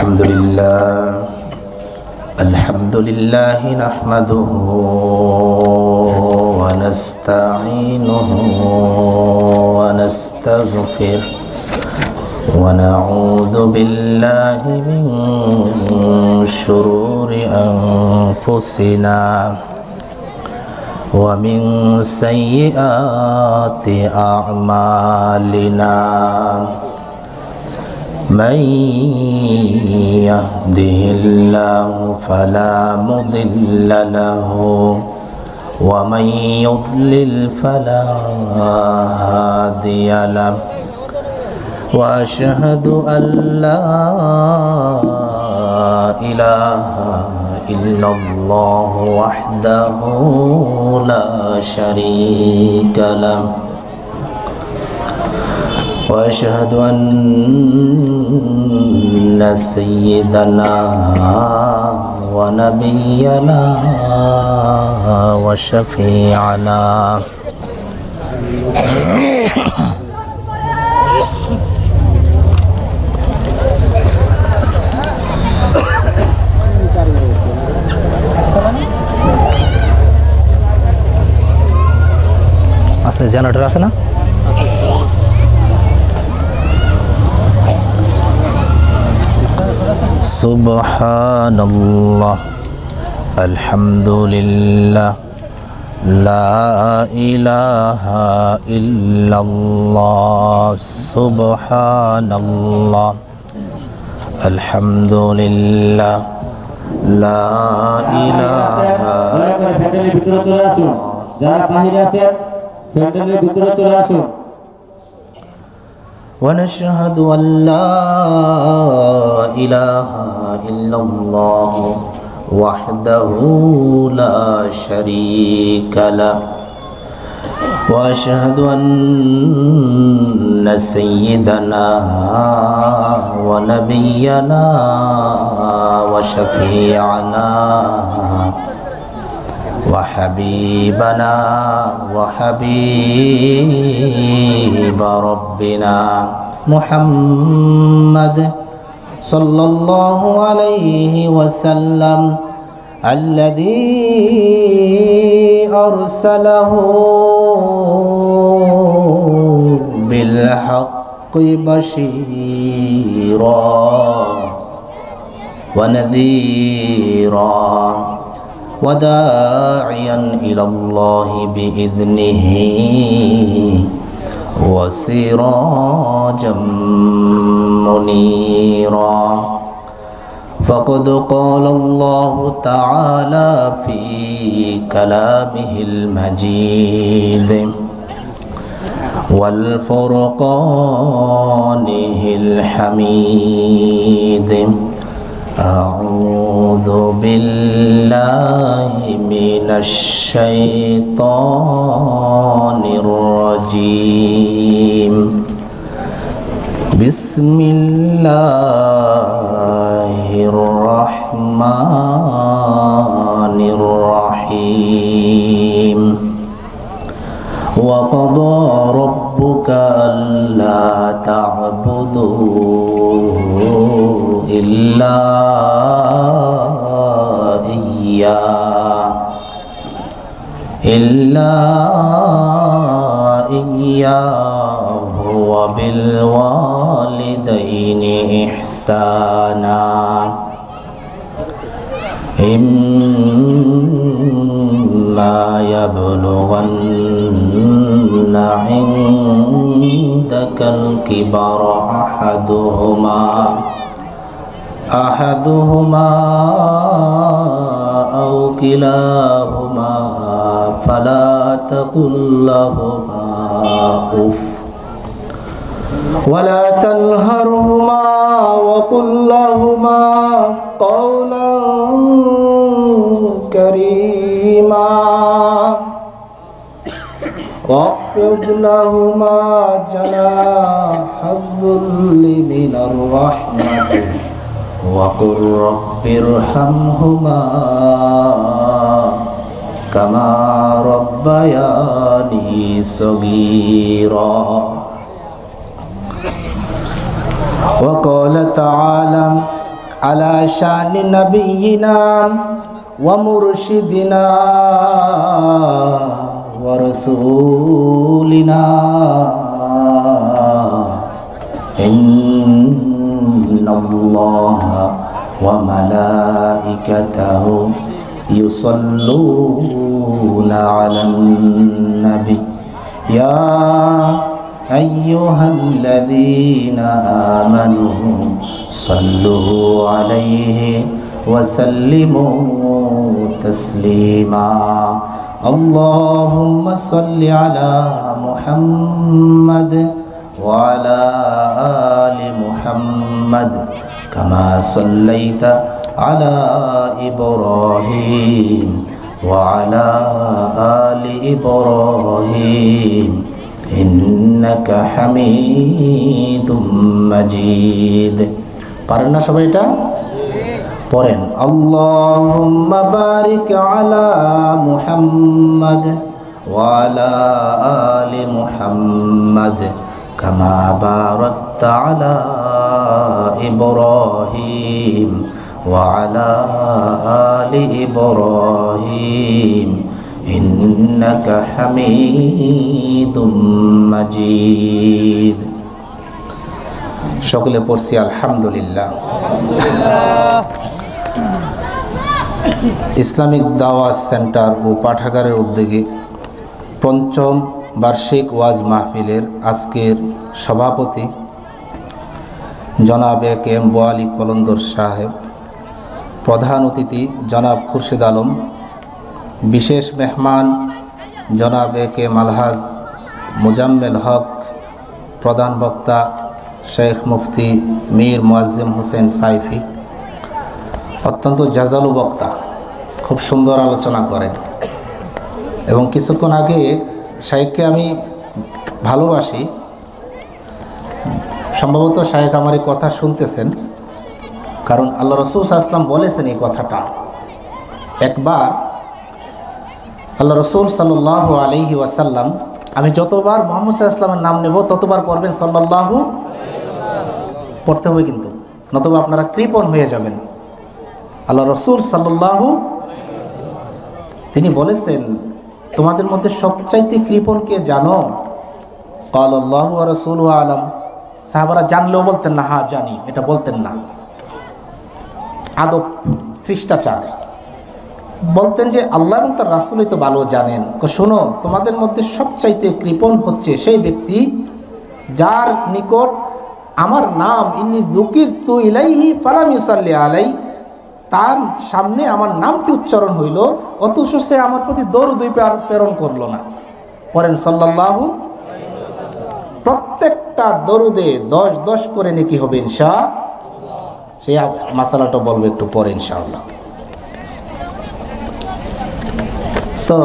الحمد لله نحمده ونستعينه ونستغفره ونعوذ بالله من شرور أنفسنا ومن سيئات أعمالنا من يهده الله فلا مضل له ومن يضلل فلا هادي له وأشهد أن لا إله إلا الله وحده لا شريك له وأشهد أن سيدنا ونبينا وشفيعنا আছে জেনারেটর আছে না সুবহানাল্লাহ আলহামদুলিল্লাহ লা ইলাহা ইল্লাল্লাহ সুবহানাল্লাহ আলহামদুলিল্লাহ লা ইলাহা ফ্যান্ডেলের ভিতরে চলে আসুন যারা বাহিরে আছেন ফ্যান্ডেলের ভিতরে চলে আসুন ونشهد أن لا إله إلا الله وحده لا شريك له وأشهد أن سيدنا ونبينا وشفيعنا وحبيبنا وحبيب ربنا محمد صلى الله عليه وسلم الذي أرسله بالحق بشيرا ونذيرا وداعيا إلى الله بإذنه وسراجا منيرا فقد قال الله تعالى في كلامه المجيد والفرقانه الحميد أعوذ بالله من الشيطان الرجيم بسم الله الرحمن الرحيم وقضى ربك ألا تعبدوا إلا إياه وبالوالدين إحسانا إما يبلغن عندك الكبر أحدهما أو كلاهما فلا تقل لهما أف ولا تنهرهما وقل لهما قولا كريما واخفض لهما جناح الذل من الرحمة وقل رب ارحمهما كما ربياني صغيرا وقال تعالى আলা শানি নবিয়িনা ওয়া মুরশিদিনা ওয়া রাসূলিনা ইন্নাল্লাহা ওয়া মালাইকাতাহু ইউসাল্লুনা আলান নবী ইয়া আইয়ুহাল্লাযীনা আমানু সাল্লু আলাইহি ওয়া সাল্লিমু তাসলিমা আল্লাহুম্মা সাল্লি আলা মুহাম্মাদ ওয়া আলা আলি মুহাম্মাদ কামা সাল্লাইতা আলা ইব্রাহিম ওয়া আলা আলি ইব্রাহিম ইন্নাকা হামিদুম মাজিদ। পারেন না সবাই এটা? পড়েন আল্লাহুম্মা বারিক আলা মুহাম্মাদ ওয়া আলা আলি মুহাম্মাদ কামা বারাকতা আলা ইব্রাহিম ওয়া আলা আলি ইব্রাহিম ইন্নাকা হামিদুম মাজিদ। সকলে পড়ছি আলহামদুলিল্লাহ। ইসলামিক দাওয়াত সেন্টার ও পাঠাগারের উদ্যোগে পঞ্চম বার্ষিক ওয়াজ মাহফিলের আজকের সভাপতি জনাব এ কে এম বোয়ালি কলন্দর সাহেব, প্রধান অতিথি জনাব খুরশিদ আলম, বিশেষ মেহমান জনাব এ কে এম আলহাজ মুজাম্মেল হক, প্রধান বক্তা শেখ মুফতি মীর মুয়াজ্জিম হোসেন সাইফি, অত্যন্ত জাজালু বক্তা, খুব সুন্দর আলোচনা করেন এবং কিছুক্ষণ আগে শাইখকে আমি ভালোবাসি, সম্ভবত শাইখ আমার এই কথা শুনতেছেন, কারণ আল্লাহ রাসূল সাল্লাল্লাহু আলাইহি ওয়াসাল্লাম বলেছেন এই কথাটা। একবার আল্লাহ রাসূল সাল্লাল্লাহু আলাইহি ওয়াসাল্লাম, আমি যতবার মুহাম্মদ সাল্লাল্লাহু আলাইহি ওয়াসাল্লামের নাম নেব ততবার পড়বেন সাল্লাল্লাহু, পড়তে হবে কিন্তু, নতুবা আপনারা কৃপণ হয়ে যাবেন। আল্লাহ রাসূল সাল্লাল্লাহু, তিনি বলেছেন তোমাদের মধ্যে সবচাইতে কৃপণ কে জানো? ক্বালাল্লাহু ওয়া রাসূলুহু আলাম। সাহাবারা জানলেও বলতেন না হ্যাঁ জানি, এটা বলতেন না। আদব, শিষ্টাচার, বলতেন যে আল্লাহ এবং তার রাসূলই তো ভালো জানেন। শোনো, তোমাদের মধ্যে সবচাইতে কৃপণ হচ্ছে সেই ব্যক্তি যার নিকট আমার নাম ইন্নী যুকিরতু ইলাইহি ফালাম ইউসাল্লি আলাই, তার সামনে আমার নামটি উচ্চারণ হইল অথচ সে আমার প্রতি দরুদ প্রেরণ করলো না। পড়েন সাল্লাল্লাহু, প্রত্যেকটা দরুদে 10 করে নেকি হবে ইনশাআল্লাহ। সেই মাসালাটা বলবো একটু পরে ইনশাআল্লাহ। তো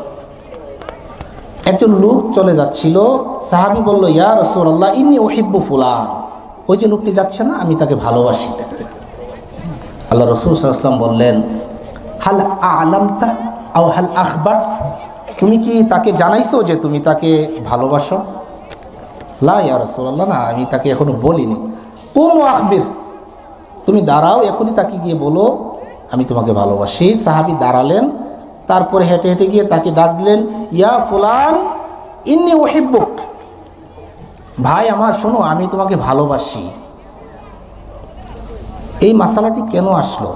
একজন লোক চলে যাচ্ছিল, সাহাবী বলল ইয়া রাসূলুল্লাহ ইন্নী উহিব্বু ফুলান, ওই যে লোকটি যাচ্ছে না আমি তাকে ভালোবাসি। আল্লাহ রাসূল সাল্লাল্লাহু আলাইহি ওয়াসাল্লাম বললেন হাল আ'লামতা আও হাল আখবারত, তুমি কি তাকে জানাইছো যে তুমি তাকে ভালোবাসো? লা ইয়া রাসূলুল্লাহ, না আমি তাকে এখনো বলিনি। কুম আখবির, তুমি দাঁড়াও এখনই তাকে গিয়ে বলো আমি তোমাকে ভালোবাসি। সাহাবী দাঁড়ালেন, তারপরে হেঁটে হেঁটে গিয়ে তাকে ডাক দিলেন ইয়া ফুলান ইন্নী উহিব্বুক, ভাই আমার শোনো আমি তোমাকে ভালোবাসি। এই মাসালাটি কেন আসলো?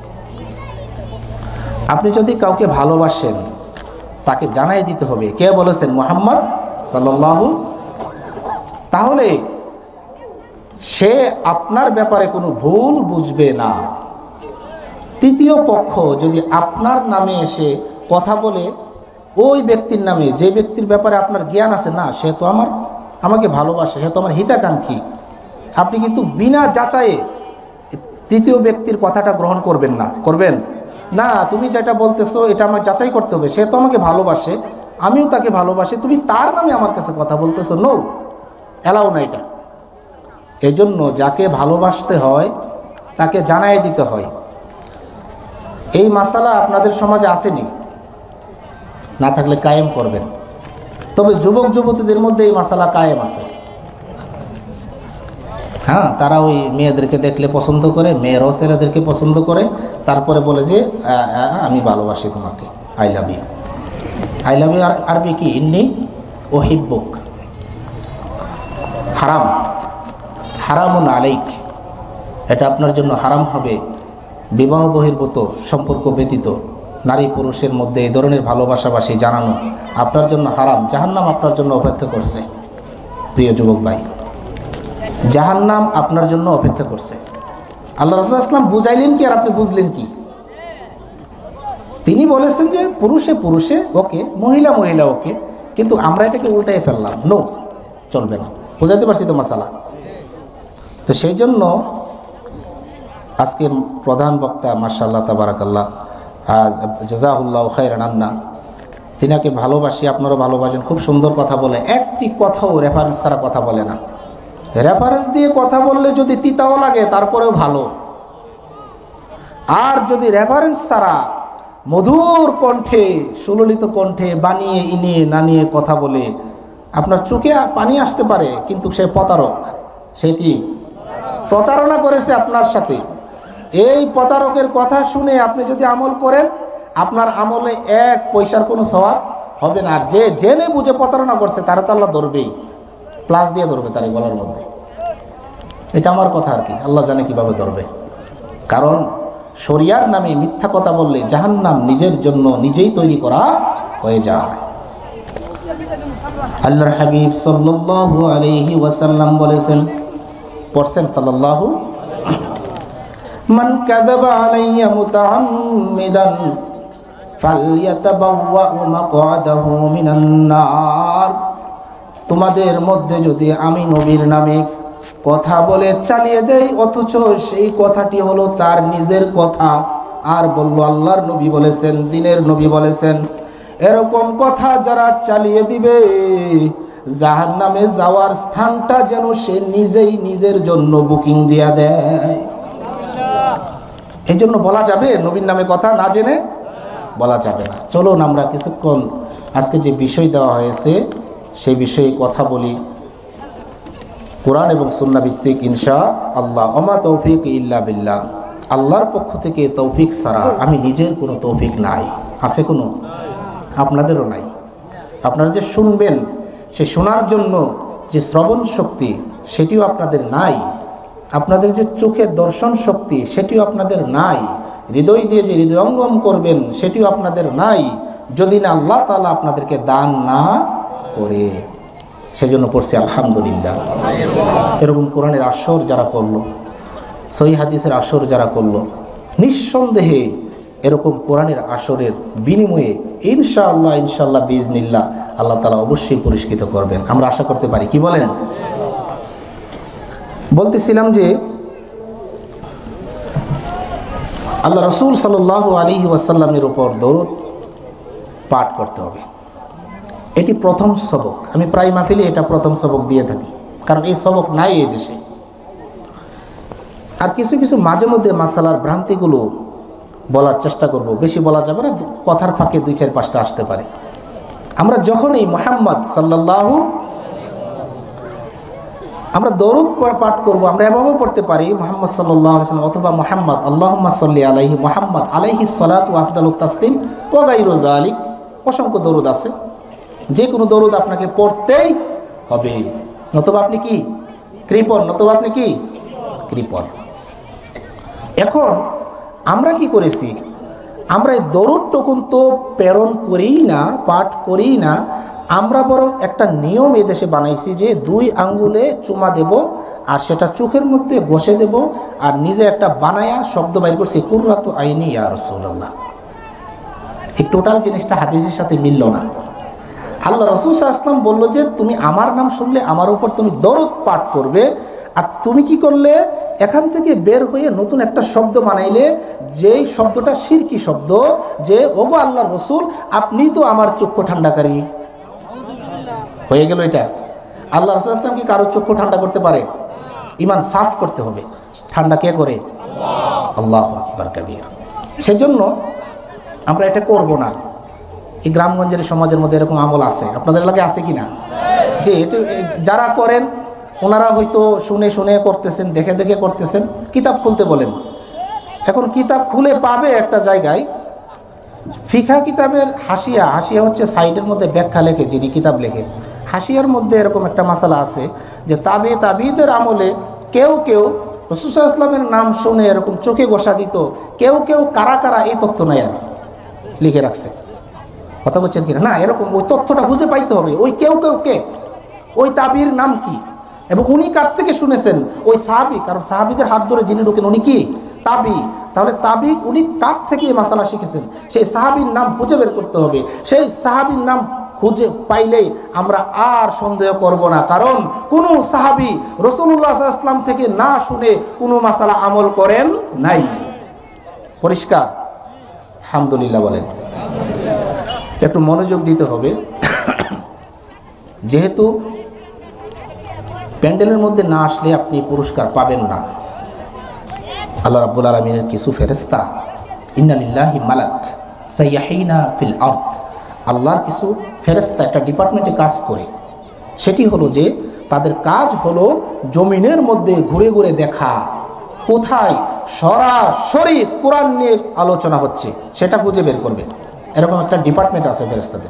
আপনি যদি কাউকে ভালোবাসেন তাকে জানাই দিতে হবে কে বলেছেন? মুহাম্মদ সাল্লাল্লাহু, তাহলে সে আপনার ব্যাপারে কোনো ভুল বুঝবে না। তৃতীয় পক্ষ যদি আপনার নামে এসে কথা বলে ওই ব্যক্তির নামে, যে ব্যক্তির ব্যাপারে আপনার জ্ঞান আছে, না সে তো আমাকে ভালোবাসে, সে তো আমার হিতাকাঙ্ক্ষী, আপনি কিন্তু বিনা যাচাইয়ে তৃতীয় ব্যক্তির কথাটা গ্রহণ করবেন না। করবেন না, তুমি যেটা বলতেছো এটা আমার যাচাই করতে হবে, সে তো আমাকে ভালোবাসে, আমিও তাকে ভালোবাসি, তুমি তার নামে আমার কাছে কথা বলতেছো, নো, এলাও না এটা। এজন্য যাকে ভালোবাসতে হয় তাকে জানাই দিতে হয়। এই মাসালা আপনাদের সমাজে আসেনি, না থাকলে কায়েম করবেন। তবে যুবক যুবতীদের মধ্যে এই মাসালা কায়েম আছে। হ্যাঁ, তারা ওই মেয়েদেরকে দেখলে পছন্দ করে, মেয়েরাও ছেলেদেরকে পছন্দ করে, তারপরে বলে যে আমি ভালোবাসি তোমাকে, I love you. I love you আর আরবি কি? ইন্নি ওহিব্বুক। হারাম, হারামুন আলাইক, এটা আপনার জন্য হারাম হবে। বিবাহ বহির্ভূত সম্পর্ক ব্যতীত নারী পুরুষের মধ্যে এই ধরনের ভালোবাসাবাসি জানানো আপনার জন্য হারাম। জাহান্নাম আপনার জন্য অপেক্ষা করছে। প্রিয় যুবক ভাই, জাহান্নাম আপনার জন্য অপেক্ষা করছে। আল্লাহ রাসূল ইসলাম বুঝাইলেন কি আর আপনি বুঝলেন কি? তিনি বলেছেন যে পুরুষে পুরুষে ওকে, মহিলা মহিলা ওকে, কিন্তু আমরা এটাকে উল্টাই ফেললাম। নো, চলবে না। বুঝাইতে পারছি তো মাসালা? তো সেই জন্য আজকের প্রধান বক্তা মাশাআল্লাহ তাবারাকাল্লাহ, জাযাহুল্লাহু খায়রান আন্না, তিনাকে ভালোবাসি, আপনারা ভালোবাসেন, খুব সুন্দর কথা বলে। একটি কথাও রেফারেন্স ছাড়া কথা বলে না। রেফারেন্স দিয়ে কথা বললে যদি তিতাও লাগে তারপরেও ভালো, আর যদি রেফারেন্স ছাড়া মধুর কণ্ঠে, সুললিত কণ্ঠে বানিয়ে ইনিয়ে না নিয়ে কথা বলে আপনার চোখে পানি আসতে পারে, কিন্তু সে প্রতারক। সেটি প্রতারণা করেছে আপনার সাথে। এই প্রতারকের কথা শুনে আপনি যদি আমল করেন, আপনার আমলে এক পয়সার কোনো সওয়াব হবে না। আর যে জেনে বুঝে প্রতারণা করছে তারা তো আল্লাহ ধরবেই, প্লাস দিয়ে ধরবে তার গলার মধ্যে। এটা আমার কথা আর কি, আল্লাহ জানে কিভাবে ধরবে। কারণ শরিয়ার নামে মিথ্যা কথা বললে জাহান্নাম নিজের জন্য নিজেই তৈরি করা হয়ে যায়। আল্লাহর হাবিব সাল্লাল্লাহু আলাইহি ওয়াসাল্লাম বলেছেন, পড়ছেন সাল্লাল্লাহু, মান কাযাবা আলাইয়া মুতাআম্মিদান ফালইয়াতাবাওয়া মাকআদাহু মিনান নার। তোমাদের মধ্যে যদি আমি নবীর নামে কথা বলে চালিয়ে দেই, অথচ সেই কথাটি হলো তার নিজের কথা, আর বলল আল্লাহর নবী বলেছেন, দিনের নবী বলেছেন, এরকম কথা যারা চালিয়ে দিবে জাহান্নামে যাওয়ার স্থানটা যেন সে নিজেই নিজের জন্য বুকিং দিয়া দেয়। এই জন্য বলা যাবে নবীর নামে কথা না জেনে? বলা যাবে না। চলুন আমরা কিছুক্ষণ আজকে যে বিষয় দেওয়া হয়েছে সেই বিষয়ে কথা বলি, কোরআন এবং সুন্নাহ ভিত্তিক ইনশাআল্লাহ। ওমা তৌফিক ইল্লা বিল্লাহ, আল্লাহর পক্ষ থেকে তৌফিক ছাড়া আমি নিজের কোনো তৌফিক নাই। আছে কোনো? আপনাদেরও নাই। আপনারা যে শুনবেন, সে শোনার জন্য যে শ্রবণ শক্তি সেটিও আপনাদের নাই। আপনাদের যে চোখের দর্শন শক্তি সেটিও আপনাদের নাই। হৃদয় দিয়ে যে হৃদয়ঙ্গম করবেন সেটিও আপনাদের নাই, যদি না আল্লাহ তাআলা আপনাদেরকে দান না করে। সেজন্য পড়ছি আলহামদুলিল্লাহ। এরকম কোরআনের আসর যারা করলো, সহিহ হাদিসের আসর যারা করলো, নিঃসন্দেহে এরকম কোরআনের আসরের বিনিময়ে ইনশাআল্লাহ ইনশাআল্লাহ বিইজনিল্লাহ আল্লাহ তাআলা অবশ্যই পুরস্কৃত করবেন, আমরা আশা করতে পারি। কি বলেন? বলতেছিলাম যে আল্লাহ রাসূল সাল্লাল্লাহু আলাইহি ওয়াসাল্লামের উপর দরুদ পাঠ করতে হবে। এটি প্রথম সবক। আমি প্রায় মাহফিলে এটা প্রথম সবক দিয়ে থাকি, কারণ এই সবক নাই এই দেশে। আর কিছু কিছু মাঝে মধ্যে মাসালার ভ্রান্তিগুলো বলার চেষ্টা করব, বেশি বলা যাবে না, কথার ফাঁকে 2-4-5টা আসতে পারে। আমরা যখনই মুহাম্মদ সাল্লাল্লাহু, আমরা দরুদ পাঠ করব, আমরা এভাবেও পড়তে পারি মুহাম্মদ সাল্লাল্লাহু আলাইহি ওয়াসাল্লাম, অথবা মুহাম্মদ আল্লাহুম্মা সাল্লি আলাইহি, মুহাম্মদ আলাইহিস সালাতু ওয়া আফদালুত তাসলিম ওয়া গায়রু যালিক। অসংখ্য দরুদ আছে, যে কোনো দরুদ আপনাকে পড়তেই হবে, নতুবা আপনি কি কৃপণ, নতুবা আপনি কি কৃপণ। এখন আমরা কি করেছি, আমরা এই দরুদ টুকুন তো প্রেরণ করেই না, পাঠ করেই না, আমরা বরং একটা নিয়ম এই দেশে বানাইছি যে 2 আঙ্গুলে চুমা দেব আর সেটা চোখের মধ্যে ঘষে দেব, আর নিজে একটা বানায়া শব্দ বাইর করছি, কুররাতু আইনি ইয়া রাসূলুল্লাহ। এই টোটাল জিনিসটা হাদিসের সাথে মিলল না। আল্লাহ রাসূল সাল্লাল্লাহু আলাইহি ওয়াসাল্লাম বলল যে তুমি আমার নাম শুনলে আমার উপর তুমি দরুদ পাঠ করবে, আর তুমি কি করলে এখান থেকে বের হয়ে নতুন একটা শব্দ বানাইলে, যেই শব্দটা শিরকি শব্দ, যে ওগো আল্লাহর রাসূল আপনি তো আমার চক্ষু ঠান্ডাকারী। হয়ে গেল এটা। আল্লাহ রাসূল সাল্লাল্লাহু আলাইহি ওয়াসাল্লাম কি কারো চক্ষু ঠান্ডা করতে পারে? ঈমান সাফ করতে হবে। ঠান্ডা কে করে? আল্লাহু আকবার কাবীরা। সেজন্য আমরা এটা করব না। এই গ্রামগঞ্জের সমাজের মধ্যে এরকম আমল আছে, আপনাদের এলাকায় আছে কি না? যে এটা যারা করেন ওনারা হয়তো শুনে শুনে করতেছেন, দেখে দেখে করতেছেন, কিতাব খুলতে বলেন। এখন কিতাব খুলে পাবে একটা জায়গায় ফিকা কিতাবের হাসিয়া হচ্ছে সাইডের মধ্যে ব্যাখ্যা লেখে, যিনি কিতাব লেখে হাসিয়ার মধ্যে এরকম একটা মাসালা আছে যে তাবিদের আমলে কেউ কেউ রাসূল সাল্লাল্লাহু আলাইহি ওয়াসাল্লামের নাম শুনে এরকম চোখে গোসা দিত, কেউ কেউ কারা কারা এই তথ্য নাই আর লিখে রাখছে। কথা বলছেন কিনা? না, এরকম ওই তথ্যটা খুঁজে পাইতে হবে, ওই কেউ কেউ কে, ওই তাবির নাম কি, এবং উনি কার থেকে শুনেছেন, ওই সাহাবী, কারণ সাহাবীদের হাত ধরে যিনি ঢোকেন উনি কি তাবি, তাহলে তাবি উনি কার থেকে এই মাসালা শিখেছেন সেই সাহাবীর নাম খুঁজে বের করতে হবে। সেই সাহাবীর নাম খুঁজে পাইলেই আমরা আর সন্দেহ করব না, কারণ কোনো সাহাবী রাসূলুল্লাহ সাল্লাল্লাহু আলাইহি ওয়াসাল্লাম থেকে না শুনে কোনো মাসালা আমল করেন নাই। পরিষ্কার? আলহামদুলিল্লাহ বলেন। একটু মনোযোগ দিতে হবে, যেহেতু প্যান্ডেলের মধ্যে না আসলে আপনি পুরস্কার পাবেন না। আল্লাহ রাব্বুল আলামিনের কিছু ফেরেশতা, ইন্না লিল্লাহি মালাক সাইয়াহিনা ফিল আরদ, আল্লাহর কিছু ফেরেশতা একটা ডিপার্টমেন্টে কাজ করে, সেটি হলো যে তাদের কাজ হলো জমিনের মধ্যে ঘুরে ঘুরে দেখা কোথায় সরাসরি কোরআন নিয়ে আলোচনা হচ্ছে সেটা খুঁজে বের করবে। এরকম একটা ডিপার্টমেন্ট আছে ফেরেশতাদের।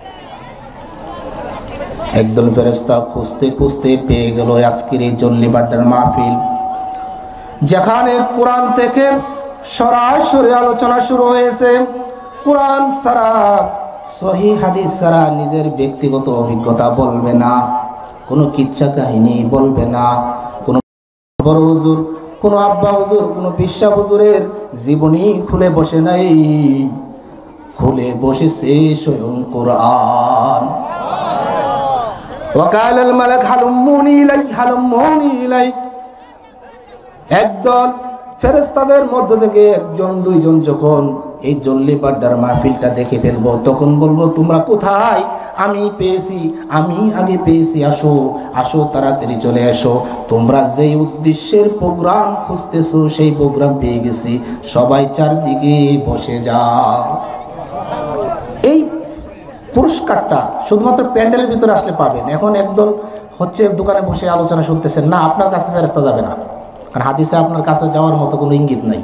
একদল ফেরেশতা খুঁজতে খুঁজতে পেয়ে গেল আজকের এই জল্লি বাড্ডার মাহফিল, যেখানে কোরআন থেকে সরাসরি আলোচনা শুরু হয়েছে। কোরআন ছাড়া, সহিহ হাদিস ছাড়া নিজের ব্যক্তিগত অভিজ্ঞতা বলবে না, কোনো কিচ্ছা কাহিনী বলবে না, কোনো বড় হুজুর, কোনো আব্বা হুজুর, কোনো পিসা হুজুরের জীবনী খুলে বসে নাই, খুলে বসেছে স্বয়ং কোরআন। ওয়াকালাল মালাক হালুমুনি ইলাই, হালুমুনি ইলাই। একদল ফেরেশতাদের মধ্য থেকে একজন দুইজন যখন এই জল্লি বাড্ডার মাহফিলটা দেখে ফেলবো, তখন বলবো তোমরা কোথায়, আমি পেয়েছি, আমি আগে পেয়েছি, আসো আসো তাড়াতাড়ি চলে আসো, তোমরা যেই উদ্দেশ্যের প্রোগ্রাম খুঁজতেছো সেই প্রোগ্রাম পেয়ে গেছি, সবাই চারদিকে বসে যাও। এই পুরস্কারটা শুধুমাত্র প্যান্ডেলের ভিতরে আসলে পাবেন। এখন একদল হচ্ছে দোকানে বসে আলোচনা শুনতেছেন, না, আপনার কাছে ফেরেশতা যাবে না, আর হাদিসে আপনার কাছে যাওয়ার মতো কোনো ইঙ্গিত নাই।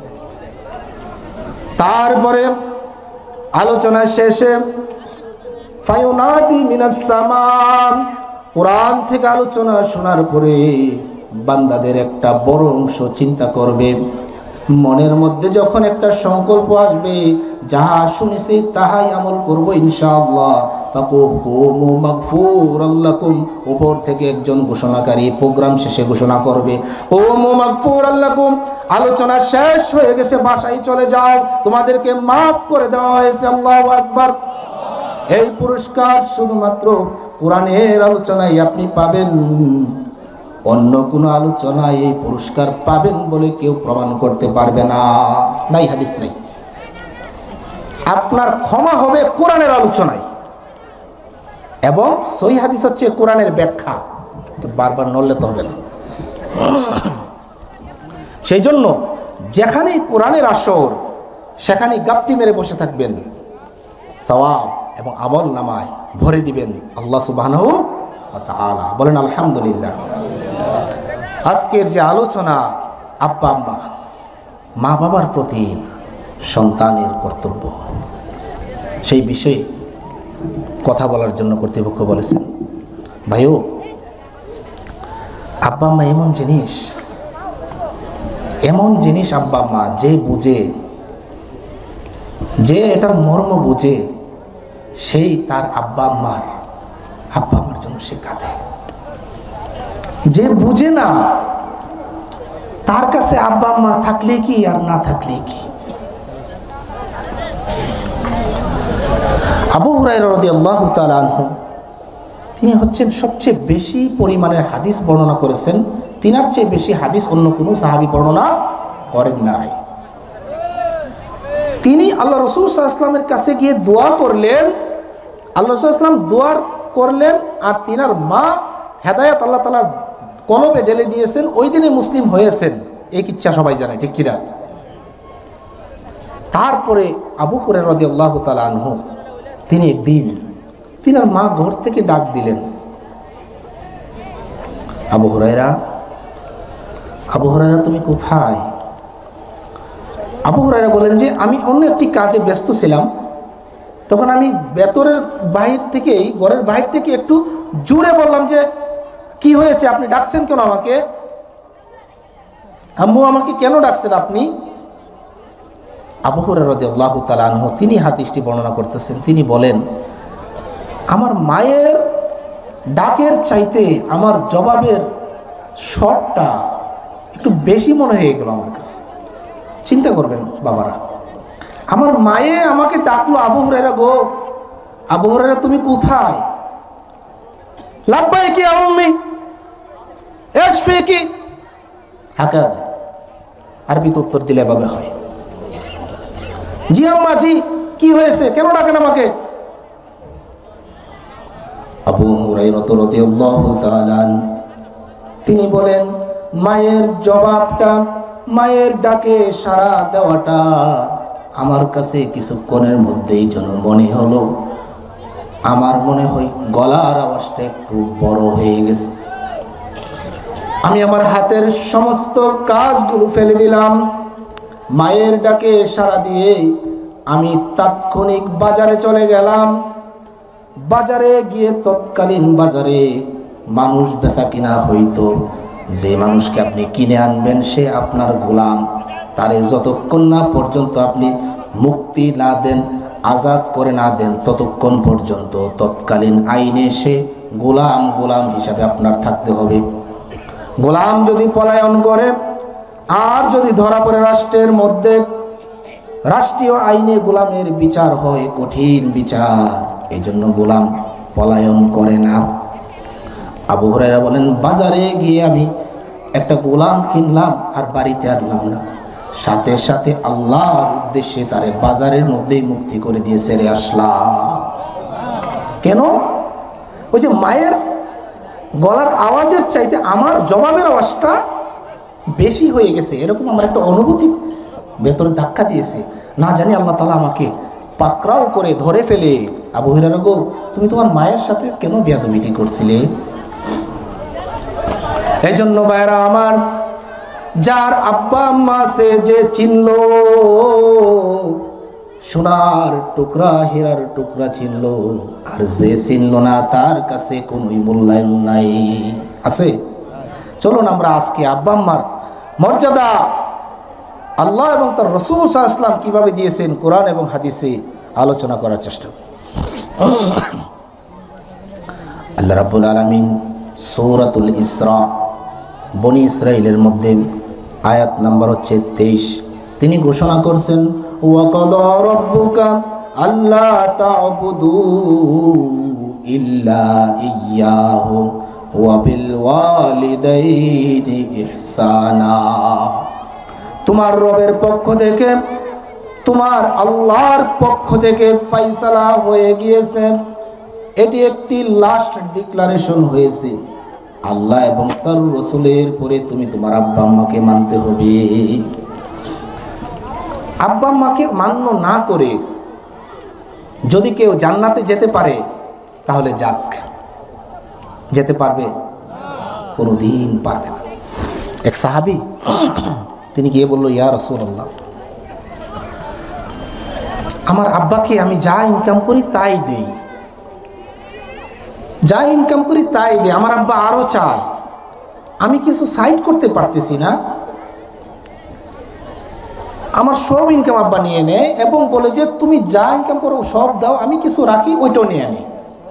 তারপরে আলোচনা শেষে ফায়ুনাদি মিনাস সামা, কোরআন থেকে আলোচনা শোনার পরে বান্দাদের একটা বড় অংশ চিন্তা করবে, মনের মধ্যে যখন একটা সংকল্প আসবে, যাহা শুনেছি তাহাই আমল করব ইনশাআল্লাহ, ফাকুমু মাগফুরাল লাকুম, উপর থেকে একজন ঘোষণাকারী প্রোগ্রাম শেষে ঘোষণা করবে, কুমু মাগফুরাল লাকুম, আলোচনা শেষ হয়ে গেছে, বাসায় চলে যাও, তোমাদেরকে মাফ করে দেওয়া হয়েছে। আল্লাহু আকবার। এই পুরস্কার শুধুমাত্র কোরআনের আলোচনায় আপনি পাবেন, অন্য কোনো আলোচনায় এই পুরস্কার পাবেন বলে কেউ প্রমাণ করতে পারবে না, নাই, হাদিস নেই। আপনার ক্ষমা হবে কোরআনের আলোচনায়, এবং সহিহ হাদিস হচ্ছে কোরআনের ব্যাখ্যা, বারবার নড়লে তো হবে না। সেই জন্য যেখানেই কোরআনের আসর সেখানেই গাপটি মেরে বসে থাকবেন, সওয়াব এবং আমল নামায় ভরে দিবেন আল্লাহ সুবহানাহু ওয়া তাআলা। বলেন আলহামদুলিল্লাহ। আজকের যে আলোচনা, আব্বা আম্মা, মা বাবার প্রতি সন্তানের কর্তব্য, সেই বিষয়ে কথা বলার জন্য কর্তৃপক্ষ বলেছেন। ভাইও, আব্বা আম্মা এমন জিনিস আব্বা আম্মা যে বুঝে, যে এটার মর্ম বুঝে, সেই তার আব্বা আম্মার জন্য সে কাঁদে। যে বুঝে না তার কাছে আব্বা আম্মা থাকলে কি আর না থাকলে কি। আবু হুরায়রা রাদিয়াল্লাহু তাআলা আনহু, তিনি হচ্ছেন সবচেয়ে বেশি পরিমাণের হাদিস বর্ণনা করেছেন, তিনার চেয়ে বেশি হাদিস অন্য কোনো সাহাবী বর্ণনা করেন নাই। তিনি আল্লাহ রাসূল সাল্লাল্লাহু আলাইহি ওয়াসাল্লামের কাছে গিয়ে দোয়া করলেন, আল্লাহ রাসূল সাল্লাল্লাহু আলাইহি ওয়াসাল্লাম দোয়ার করলেন, আর তিনার মা হেদায়েত আল্লাহ তাআলা কলবে ঢেলে দিয়েছেন, ওই দিনে মুসলিম হয়েছেন, এই কিচ্ছা সবাই জানে, ঠিক কিনা? তারপরে আবু হুরায়রা রাদিয়াল্লাহু তাআলা আনহু, তিনি একদিন তিনার মা ঘর থেকে ডাক দিলেন, আবু হুরায়রা তুমি কোথায়? আবু হুরায়রা বলেন যে আমি অন্য একটি কাজে ব্যস্ত ছিলাম, তখন আমি ভেতরের বাহির থেকেই, ঘরের বাহির থেকে একটু জোরে বললাম যে কি হয়েছে, আপনি ডাকছেন কেন আমাকে? আম্মু আমাকে কেন ডাকছেন আপনি? আবু হুরায়রা রাদিয়াল্লাহু তাআলা আনহু তিনি হাদিসটি বর্ণনা করতেছেন। তিনি বলেন, আমার মায়ের ডাকের চাইতে আমার জবাবের শটটা একটু বেশি মনে হয়ে গেল আমার কাছে। চিন্তা করবেন বাবারা, আমার মায়ে আমাকে ডাকলো, আবু হুরায়রা গো, আবু হুরায়রা তুমি কোথায়? লাব্বাইকি ইয়া উম্মি ইশফিকি, হাকা আরবিতে উত্তর দিলে এভাবে হয়, জি আম্মা জি, কি হয়েছে, কেন ডাকেন আমাকে? আবু হুরায়রা রাদিয়াল্লাহু তাআলা তিনি বলেন, মায়ের জবাবটা, মায়ের ডাকে সাড়া দেওয়াটা আমার কাছে কিছুক্ষণের মধ্যেই যেন মনে হলো, আমার মনে হয় গলার আওয়াজটা একটু বড় হয়ে গেছে। আমি আমার হাতের সমস্ত কাজগুলো ফেলে দিলাম, মায়ের ডাকে সাড়া দিয়ে আমি তাৎক্ষণিক বাজারে চলে গেলাম। বাজারে গিয়ে তৎকালীন বাজারে মানুষ বেচা কিনা হইতো, যে মানুষকে আপনি কিনে আনবেন সে আপনার গোলাম, তারে যতক্ষণ না পর্যন্ত আপনি মুক্তি না দেন, আজাদ করে না দেন, ততক্ষণ পর্যন্ত তৎকালীন আইনে সে গোলাম হিসাবে আপনার থাকতে হবে। গোলাম যদি পলায়ন করে আর যদি ধরা পড়ে রাষ্ট্রের মধ্যে, রাষ্ট্রীয় আইনে গোলামের বিচার হয় কঠিন বিচার, এই জন্য গোলাম পলায়ন করে না। আবু হুরায়রা বলেন, বাজারে গিয়ে আমি একটা গোলাম কিনলাম আর বাড়িতে আনলাম না, সাথে সাথে আল্লাহর উদ্দেশ্যে তারে বাজারের মধ্যেই মুক্তি করে দিয়ে ছেড়ে আসলাম। কেন? ওই যে মায়ের গলার আওয়াজের চাইতে আমার জবাবের আওয়াজটা বেশি হয়ে গেছে, এরকম আমার একটা অনুভূতি ভেতরে ধাক্কা দিয়েছে। না জানি আল্লাহ তাআলা আমাকে পাকড়াও করে ধরে ফেলে, আবু হুরায়রা গো, তুমি তোমার মায়ের সাথে কেন বেয়াদবিটি করছিলে? এই জন্য ভাইরা আমার, যার আব্বা আম্মা সে যে চিনল, সোনার টুকরা হীরার টুকরা চিনল, আর যে চিনল না তার কাছে কোনো মূল্যায়ন নাই। আছে? চলুন আমরা আজকে আব্বা আম্মার মর্যাদা আল্লাহ এবং তার রাসূল সাল্লাল্লাহু আলাইহি ওয়াসাল্লাম কিভাবে দিয়েছেন কোরআন এবং হাদিসে আলোচনা করার চেষ্টা করি। আল্লাহ রাব্বুল আলামিন সূরাতুল ইসরা, বনি ইসরাইলের মধ্যে আয়াত নাম্বার হচ্ছে 23, তিনি ঘোষণা করছেন, ওয়া কাদা রাব্বুকা আল্লা তা'বুদু ইল্লা ইয়্যাহু ওয়া বিল ওয়ালিদাইনি ইহসানা। তোমার রবের পক্ষ থেকে, তোমার আল্লাহর পক্ষ থেকে ফয়সালা হয়ে গিয়েছে, এটি একটি লাস্ট ডিক্লারেশন হয়েছে, আল্লাহ এবং তার রাসূলের পরে তুমি তোমার আব্বা আম্মাকে মানতে হবে। আব্বা আম্মাকে মান্য না করে যদি কেউ জান্নাতে যেতে পারে তাহলে যাক, যেতে পারবে? কোনোদিন পারবে না। এক সাহাবী তিনি গিয়ে বলল, ইয়া রাসূলুল্লাহ, আমার আব্বাকে আমি যা ইনকাম করি তাই দেই, যা ইনকাম করি তাই দেই, আমার আব্বা আরো চায়, আমি কিছু সাইড করতে পারতেছি না, আমার সব ইনকাম আব্বা নিয়ে নেয় এবং বলে যে তুমি যা ইনকাম করো সব দাও, আমি কিছু রাখি, ওইটাও নিয়ে নেই।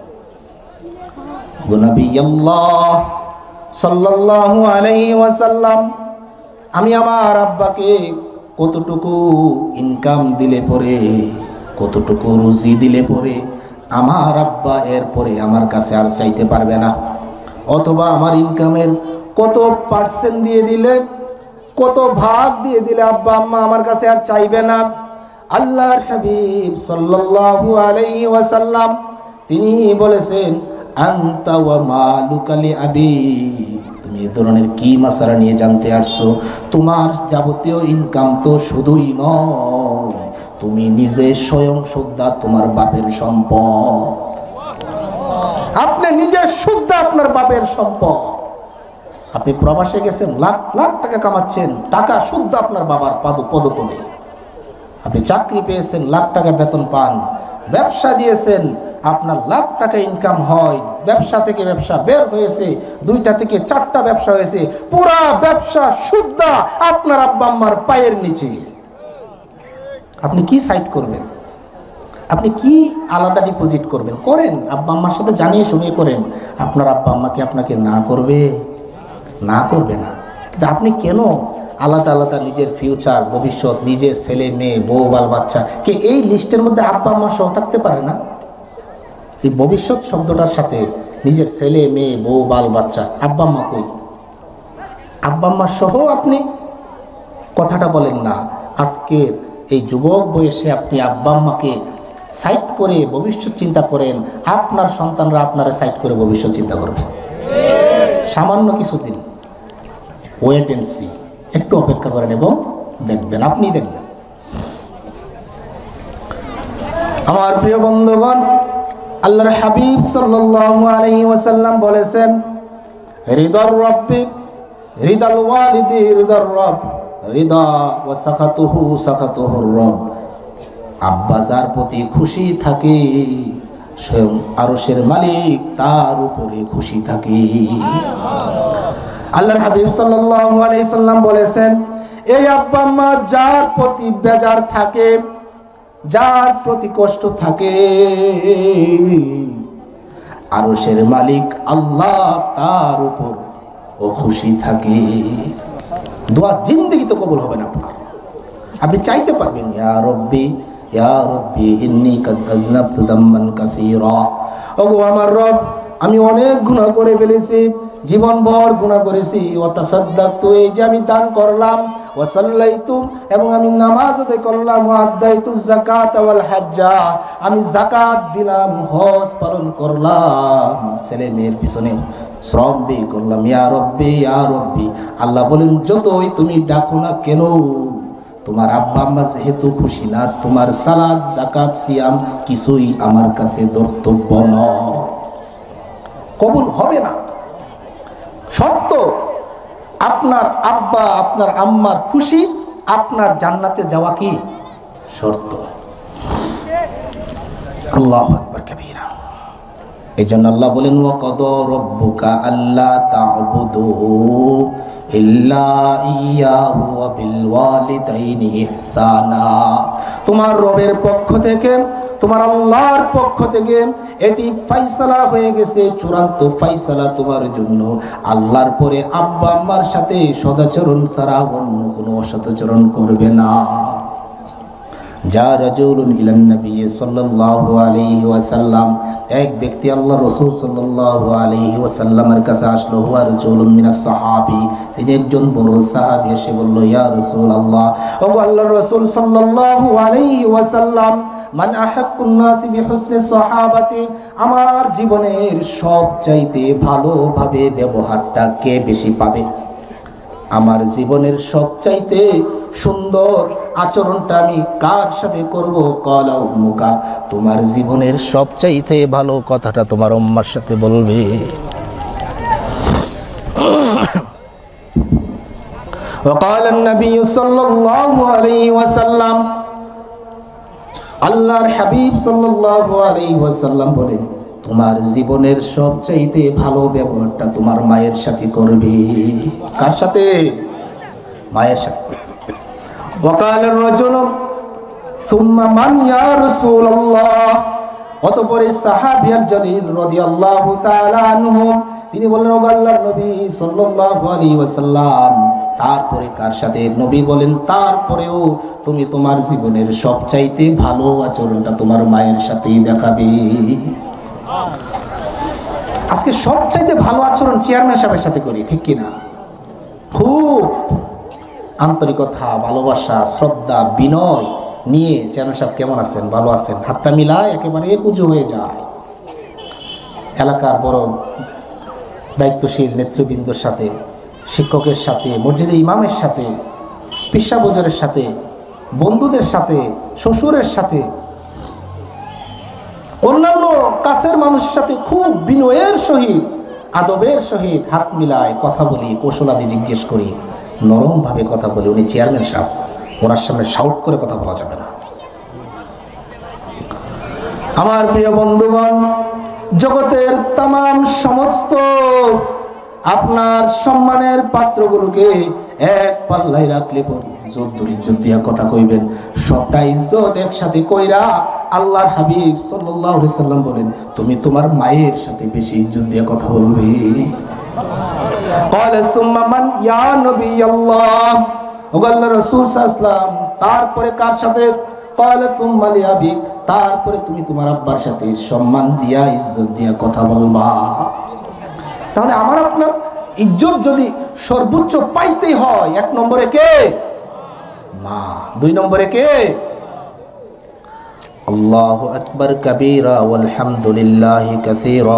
নবী আল্লাহ সাল্লাল্লাহু আলাইহি ওয়াসাল্লাম, আমি আমার আব্বাকে কতটুকু ইনকাম দিলে পরে, কতটুকু রুজি দিলে পরে আমার আব্বা এরপরে আমার কাছে আর চাইতে পারবে না, অথবা আমার ইনকামের কত পার্সেন্ট দিয়ে দিলে, কত ভাগ দিয়ে দিলে আব্বা আম্মা আমার কাছে আর চাইবে না। আল্লাহর হাবিব সাল্লাল্লাহু আলাইহি ওয়াসাল্লাম তিনি বলেছেন, আনতা ওয়া মালুকা লি আবি, তুমি এই ধরনের কি মাসালা নিয়ে জানতে আসছো? তোমার যাবতীয় ইনকাম তো শুধুই নয়, তুমি নিজে স্বয়ং শুদ্ধা তোমার বাপের সম্পদ, আপনি নিজে শুদ্ধা আপনার বাপের সম্পদ। আপনি প্রবাসে গেছেন, লাখ লাখ টাকা কামাচ্ছেন, টাকা শুদ্ধ আপনার বাবার পদতলে। আপনি চাকরি পেয়েছেন, লাখ টাকা বেতন পান। ব্যবসা দিয়েছেন, আপনার লাখ টাকা ইনকাম হয়। ব্যবসা থেকে ব্যবসা বের হয়েছে, 2টা থেকে 4টা ব্যবসা হয়েছে, পুরা ব্যবসা শুদ্ধ আপনার আব্বা আম্মার পায়ের নিচে। আপনি কি সাইড করবেন? আপনি কি আলাদা ডিপোজিট করবেন? করেন, আব্বা আম্মার সাথে জানিয়ে শুনিয়ে করেন। আপনার আব্বা আম্মাকে আপনাকে না করবে না, কিন্তু আপনি কেন আলাদা আলাদা নিজের ফিউচার, ভবিষ্যৎ, নিজের ছেলে মেয়ে, বউ বাল বাচ্চা কে এই লিস্টের মধ্যে আব্বা আম্মা সহ থাকতে পারে না? এই ভবিষ্যৎ শব্দটার সাথে নিজের ছেলে মেয়ে, বউ বাল বাচ্চা, আব্বা আম্মা কই? আব্বা আম্মা সহ আপনি কথাটা বলেন না। আজকের এই যুবক বয়সে আপনি আব্বা আম্মাকে সাইড করে ভবিষ্যৎ চিন্তা করেন, আপনার সন্তানরা আপনারা সাইড করে ভবিষ্যৎ চিন্তা করবে। সামান্য কিছুদিন ওয়েট এন্ড সি, একটু অপেক্ষা করেন এবং দেখবেন, আপনি দেখবেন। আমার প্রিয় বন্ধুগণ, আল্লাহর হাবিব সাল্লাল্লাহু আলাইহি ওয়াসাল্লাম বলেছেন, রিদার রাব্বি রিদাল ওয়ালিদি রিদার রব রিদা ওয়া সাকাতুহু সাকাতুহুর রব। আব্বা যার প্রতি খুশি থাকে, স্বয়ং আরশের মালিক তার উপরে খুশি থাকে। আল্লাহর হাবিব সাল্লাল্লাহু আলাইহি সাল্লাম বলেছেন, এই আব্বা আম্মা যার প্রতি বেজার থাকে, যার প্রতি কষ্ট থাকে, আরশের মালিক আল্লাহ তার উপর ও খুশি থাকে। দোয়া জিন্দেগি তো কবুল হবে না আপনার। আপনি চাইতে পারবেন, ইয়া রব্বি ইন্নী কাদ আযনাবতু যামবান কাসীরা, ওগো আমার রব, আমি অনেক গুনাহ করে ফেলেছি, জীবনভর গুনাহ করেছি। ওয়া তাসাদদাকতু, এই যে আমি দান করলাম, ওয়া সাল্লাইতু, এবং আমি নামাজ আদায় করলাম, ওয়া আদাইতু যাকাত ওয়াল হাজ্জা, আমি যাকাত দিলাম, হজ পালন করলাম, ছেলে মেয়ের পিছনে শ্রম ব্যয় করলাম। ইয়া রব্বি, আল্লাহ বলেন, যতই তুমি ডাকো না কেন, তোমার আব্বা আম্মা যেহেতু খুশি না, তোমার সালাত যাকাত সিয়াম কিছুই আমার কাছে ধর্তব্য নয়, কবুল হবে না। শর্ত, আপনার আব্বা আপনার আম্মার খুশি, আপনার জান্নাতে যাওয়া কি শর্ত। আল্লাহু আকবার কাবীরা। এই জন্য আল্লাহ বলেন, ওয়া কাদা রাব্বুকা আল্লা তা'বুদু ইল্লা ইয়াহু ওয়া বিল ওয়ালিদাইনি ইহসানা। তোমার রবের পক্ষ থেকে, তোমার আল্লাহর পক্ষ থেকে এটি ফয়সালা হয়ে গেছে, চূড়ান্ত ফয়সালা তোমার জন্য। আল্লাহর পরে আব্বা আম্মার সাথে সদাচরণ ছাড়া অন্য কোনো অসদাচরণ করবে না। যা রাজুলুন ইলান নবী সাল্লাল্লাহু আলাইহি ওয়াসাল্লাম, এক ব্যক্তি আল্লাহ রাসূল সাল্লাল্লাহু আলাইহি ওয়াসাল্লামের কাছে আসলো। হুয়া রাজুলুন মিনাস সাহাবী, তিনি একজন বড় সাহাবী। এসে বলল, ইয়া রাসূলুল্লাহ, ওগো আল্লাহর রাসূল সাল্লাল্লাহু আলাইহি ওয়াসাল্লাম, মান আহাক্কুন নাসি বিহুসনি সাহাবাতি, আমার জীবনের সবচাইতে ভালোভাবে ব্যবহারটা কে বেশি পাবে? আমার জীবনের সবচাইতে সুন্দর আচরণটা আমি কার সাথে করব? ক্বালা উম্মুকা, তোমার জীবনের সবচাইতে ভালো কথাটা তোমার আম্মার সাথে বলবে। وقال النبي صلى الله عليه وسلم, আল্লাহর হাবিব সাল্লাল্লাহু আলাইহি ওয়াসাল্লাম বলেন, তোমার জীবনের সবচাইতে ভালো ব্যবহারটা তোমার মায়ের সাথে করবে। কার সাথে? মায়ের সাথে। وقال الرجل ثم من يا رسول الله, অতঃপর সাহাবী আল জলিল রাদিয়াল্লাহু তাআলা আনহু তিনি বললেন, ও আল্লাহর নবী সাল্লাল্লাহু আলাইহি ওয়াসাল্লাম, তারপরে কার সাথে? নবী বলেন, তারপরেও তুমি তোমার জীবনের সবচাইতে ভালো আচরণটা তোমার মায়ের সাথেই দেখাবে। আজকে সবচাইতে ভালো আচরণ চেয়ারম্যান সাহেবের সাথে করি, ঠিক কিনা? খুব আন্তরিকতা, ভালোবাসা, শ্রদ্ধা, বিনয় নিয়ে, চেয়ারম্যান সাহেব কেমন আছেন, ভালো আছেন, হাতটা মিলায় একেবারে কুজো হয়ে যায়। এলাকার বড় দায়িত্বশীল নেতৃবৃন্দর সাথে, শিক্ষকের সাথে, মসজিদের ইমামের সাথে, পেশাবজরের সাথে, বন্ধুদের সাথে, শ্বশুরের সাথে, অন্যান্য কাছের মানুষের সাথে খুব বিনয়ের সহিত আদবের সহিত হাত মিলায় কথা বলি, কৌশলাদি জিজ্ঞেস করি, নরমভাবে কথা বলি। উনি চেয়ারম্যান সাহেব, ওনার সামনে শাউট করে কথা বলা যাবে না। আমার প্রিয় বন্ধুগণ, জগতের তামাম সমস্ত আপনার সম্মানের পাত্রগুলোকে এক পাল্লায় রাখলে পরে ইজ্জত দিয়া কথা কইবেন, সবটা ইজ্জত একসাথে কইরা আল্লাহর হাবিব সাল্লাল্লাহু আলাইহি সাল্লাম বলেন, তুমি তোমার মায়ের সাথে বেশি ইজ্জত দিয়ে কথা বলবে। قال ثم من يا نبي الله, আল্লাহ রাসূল সাল্লাল্লাহু আলাইহি ওয়াসাল্লাম, তারপরে কার সাথে? قال ثم لأبيك, তারপরে তুমি তোমার আব্বার সাথে সম্মান দিয়া ইজ্জত দিয়া কথা বলবা। তাহলে আমার আপনার ইজ্জত যদি সর্বোচ্চ পাইতেই হয়, এক নম্বরে কে? মা। দুই নম্বরে কে? আল্লাহু আকবার কাবীরা ওয়ালহামদুলিল্লাহি কাসীরা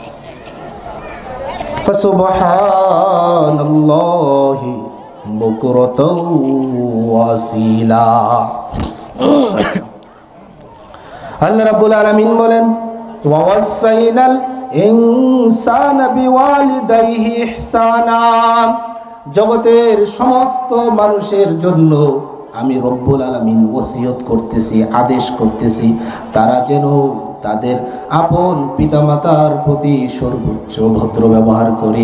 ফাসুবহানাল্লাহি বুকরাতাও ওয়াসিলা। আল্লাহ রাব্বুল আলামিন বলেন, ওয়া ওয়াসাইনাল ইনসানা বিওয়ালিদাইহি ইহসানা, জগতের সমস্ত মানুষের জন্য আমি রব্বুল আলামিন ওসিয়ত করতেছি, আদেশ করতেছি, তারা যেন তাদের আপন পিতামাতার প্রতি সর্বোচ্চ ভদ্র ব্যবহার করে।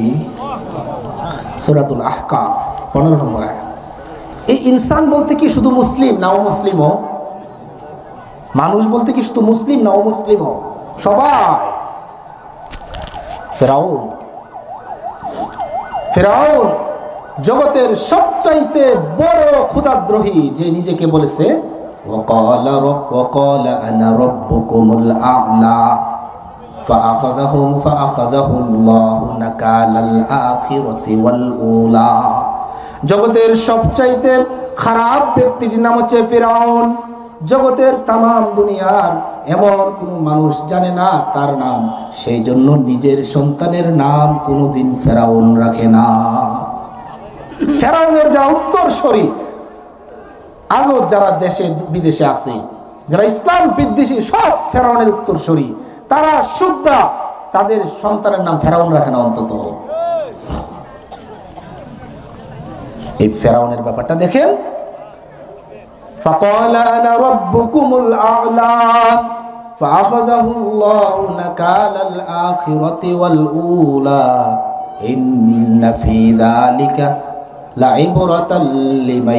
সূরাতুল আহকাফ 15 নম্বর আয়াত। এই ইনসান বলতে কি শুধু মুসলিম না অমুসলিমও? মানুষ বলতে কি শুধু মুসলিম না অমুসলিমও? সবাই। ফেরাউন জগতের সবচাইতে বড় ক্ষুধাদ্রোহী, যে নিজেকে বলেছে ওয়াকালা আনা রাব্বুকুমুল আ'লা ফাআখাযাহুল্লাহু নাকালাল আখিরাতি ওয়াল উলা। জগতের সবচাইতে খারাপ ব্যক্তিটির নাম হচ্ছে ফেরাউন। জগতের তামাম দুনিয়ার এমন কোনো মানুষ জানে না তার নাম, সেই জন্য নিজের সন্তানের নাম কোনোদিন ফেরাউন রাখে না। ফেরাউনের যারা উত্তরসূরি, আজও যারা দেশে বিদেশে আছে, যারা ইসলাম বিদ্বেষী, সব ফেরাউনের উত্তরসূরি, তারা শুদ্ধা তাদের সন্তানের নাম ফেরাউন রাখে না অন্তত। এই ফেরাউনের ব্যাপারটা দেখেন, فقال أنا ربكم الأعلى فأخذه الله نكال الآخرة والأولى إن في ذلك لعبرة لمن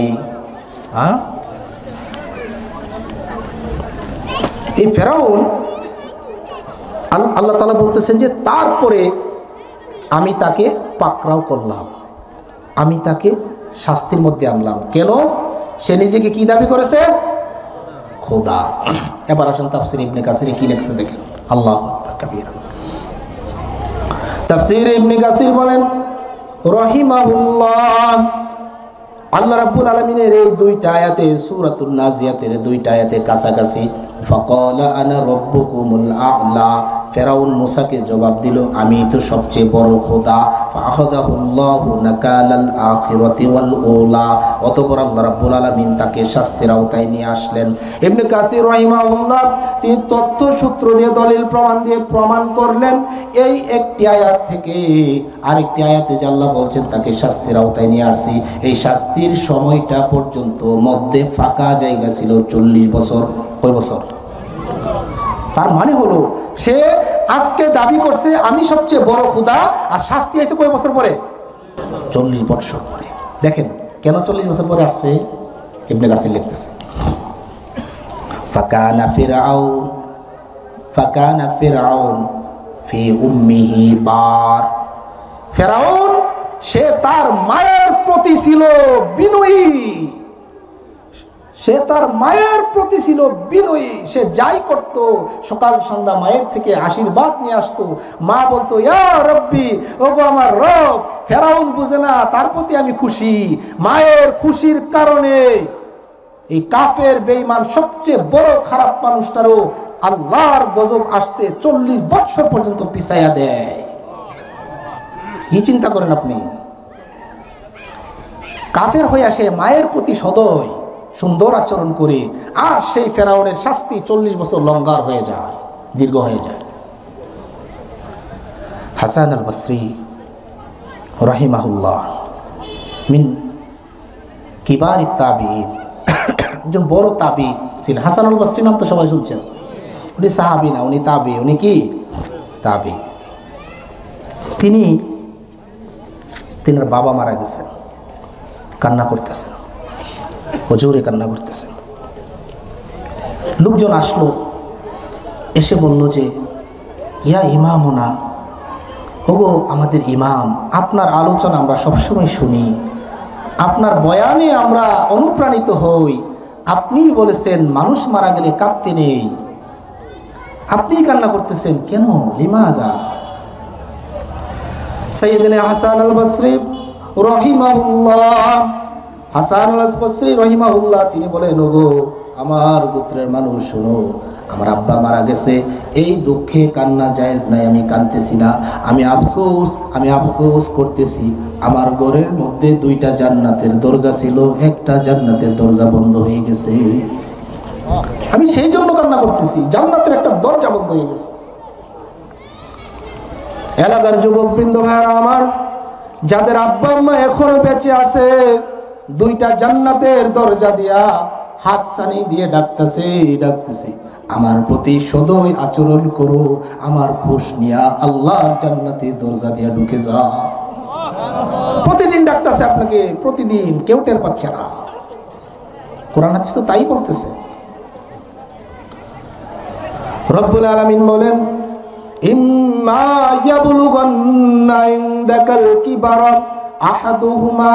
এই ফেরাউন আল্লাহ তাআলা বলতেছেন যে তারপরে আমি তাকে পাকড়াও করলাম, আমি তাকে শাস্তির মধ্যে আনলাম। কেন? সে নিজেকে কি দাবি করেছে? খোদা। এবার আসেন তাফসীর ইবনে কাসিরে কি লেখছে দেখেন। আল্লাহু আকবার কাবীরা। তাফসীর ইবনে কাসির বলেন রাহিমাহুল্লাহ, আল্লাহ রাব্বুল আলামিনের এই দুইটা আয়াতে, সূরাতুন নাজিয়াতের দুইটা আয়াতে কাছাকাছি। ফাকালা আনা রাব্বুকুমুল আ'লা, ফেরাউন মুসাকে জবাব দিল, আমি তো সবচেয়ে বড় খোদা। ফাআখাযাহুল্লাহু নাকালাল আখিরাতি ওয়াল উলা, অতঃপর আল্লাহ রাব্বুল আলামিন তাকে শাস্তির আওতায় নিয়ে আসলেন। ইবনে কাসির রাহিমাহুল্লাহ তিনি তথ্য সূত্র দিয়ে, দলিল প্রমাণ দিয়ে প্রমাণ করলেন এই একটি আয়াত থেকে আরেকটি আয়াতে যে আল্লাহ বলছেন তাকে শাস্তির আওতায় নিয়ে আসছি, এই শাস্তির সময়টা পর্যন্ত মধ্যে ফাঁকা জায়গা ছিল 40 বছর। কয় বছর? তার মানে হলো সে আজকে দাবি করছে আমি সবচেয়ে বড় খোদা, আর শাস্তি এসে কয় বছর পরে? 40 বছর পরে। দেখেন কেন 40 বছর পরে আসছে, ইবনে কাসির লিখতেছে ফাকানা ফিরআউন ফি উম্মিহি বার। ফেরাউন সে তার মায়ের প্রতি ছিল বিনয়ী, সে তার মায়ের প্রতি ছিল বিনয়ী। সে যাই করত সকাল সন্ধ্যা মায়ের থেকে আশীর্বাদ নিয়ে আসতো। মা বলতো ইয়া রব্বি, ওগো আমার রব। ফেরাউন বুঝে না তার প্রতি আমি খুশি। মায়ের খুশির কারণে এই কাফের বেঈমান সবচেয়ে বড় খারাপ মানুষটারও আল্লাহর গজব আসতে 40 বছর পর্যন্ত পিছাইয়া দেয়। কি চিন্তা করেন আপনি? কাফের হয়ে আসে মায়ের প্রতি সদয় সুন্দর আচরণ করে, আর সেই ফেরাউনের শাস্তি 40 বছর লঙ্গার হয়ে যায়, দীর্ঘ হয়ে যায়। হাসান আল বসরি রাহিমাহুল্লাহ মিন কিবার তাবিঈন, একজন বড় তাবি ছিলেন। হাসান আল বসরি নাম তো সবাই শুনছেন। উনি সাহাবি না, উনি তাবি। উনি কি তাবি। তিনার বাবা মারা গেছেন, কান্না করতেছেন, হুজুরে কান্না করতেছেন। লোকজন আসলো, এসে বলল যে ইয়া ইমামুনা, ওগো আমাদের ইমাম, আপনার আলোচনা আমরা সবসময় শুনি, আপনার বয়ানে আমরা অনুপ্রাণিত হই। আপনিই বলেছেন মানুষ মারা গেলে কাঁদতে নেই, আপনিই কান্না করতেছেন কেন? লিমাযা? সাইয়েদনা হাসান আল বসরি রাহিমাহুল্লাহ, হাসান আল বসরি রাহিমাহুল্লাহ তিনি বলেন, ওগো আমার গোত্রের মানুষ শোনো, আমার আব্বা মারা গেছে, এই দুঃখে কান্না জায়েজ নাই, আমি কাঁদতেছি না, আমি আফসোস করতেছি। আমার ঘরের মধ্যে 2টা জান্নাতের দরজা ছিল, একটা জান্নাতের দরজা বন্ধ হয়ে গেছে, আমি সেই জন্য কান্না করতেছি, জান্নাতের একটা দরজা বন্ধ হয়ে গেছে। এলাকার যুবক বৃন্দ ভাইরা আমার, যাদের আব্বা আম্মা এখনো বেঁচে আছে, 2টা জান্নাতের দরজা দিয়া হাতছানি দিয়ে ডাকতেছে, আমার প্রতি সদয় আচরণ করো, আমার খোঁজ নিয়া আল্লাহর জান্নাতের দরজা দিয়া ঢুকে যা। প্রতিদিন ডাকতেছে আপনাকে, প্রতিদিন, কেউ টের পাচ্ছে না। কোরআন হাদিস তো তাই বলতেছে। রব্বুল আলামিন বলেন, ইম্মা ইয়াবলুগান্না ইনদাকাল কিবারা আহাদুহুমা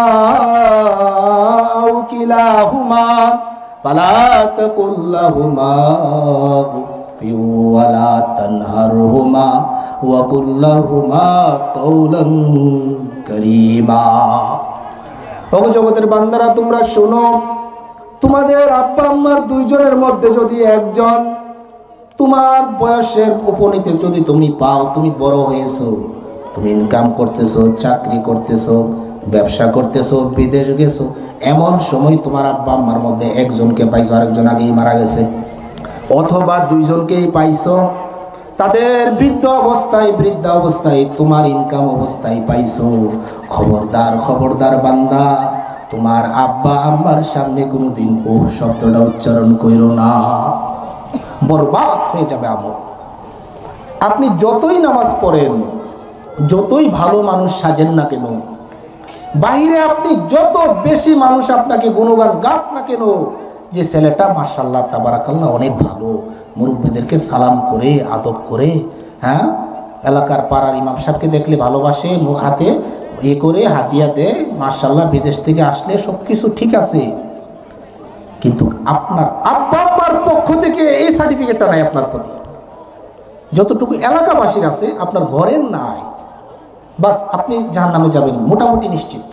আও কিলাহুমা ফালা তাকুল লাহুমা উফিন ওয়ালা তানহারহুমা ওয়া কুল লাহুমা কাওলান কারীমা। ও জগতের বান্দারা, তোমরা শোনো, তোমাদের আব্বা আম্মার 2 জনের মধ্যে যদি একজন তোমার বয়সের উপনীতে যদি তুমি পাও, তুমি বড় হয়েছো, তুমি ইনকাম করতেছো, চাকরি করতেছো, ব্যবসা করতেছো, বিদেশ গেছো, এমন সময় তোমার আব্বা আম্মার মধ্যে একজনকে পাইছো, আরেকজন আগেই মারা গেছে, অথবা 2 জনকেই পাইছো, তাদের বৃদ্ধা অবস্থায় তোমার ইনকাম অবস্থায় পাইছো, খবরদার বান্দা, তোমার আব্বা আম্মার সামনে কোনোদিন ও শব্দটা উচ্চারণ কইরো না, বরবাদ হয়ে যাবে আমল। আপনি যতই নামাজ পড়েন, যতই ভালো মানুষ সাজেন না কেন, বাইরে আপনি যত বেশি মানুষ আপনাকে গুণগান গাক না কেন, যে ছেলেটা মাশাআল্লাহ তাবারাকাল্লাহ অনেক ভালো, মুরব্বীদেরকে সালাম করে আদব করে, হ্যাঁ, এলাকার পাড়ার ইমাম সাহেবকে দেখলে ভালোবাসে, হাতে করে হাতিয়া দেয়, মাশাআল্লাহ, বিদেশ থেকে আসলে সব কিছু ঠিক আছে, কিন্তু আপনার আব্বা আম্মার পক্ষ থেকে এই সার্টিফিকেটটা নাই আপনার প্রতি, যতটুকু এলাকাবাসীর আছে আপনার ঘরের নাই, বাস আপনি জাহান্নামে যাবেন মোটামুটি নিশ্চিত,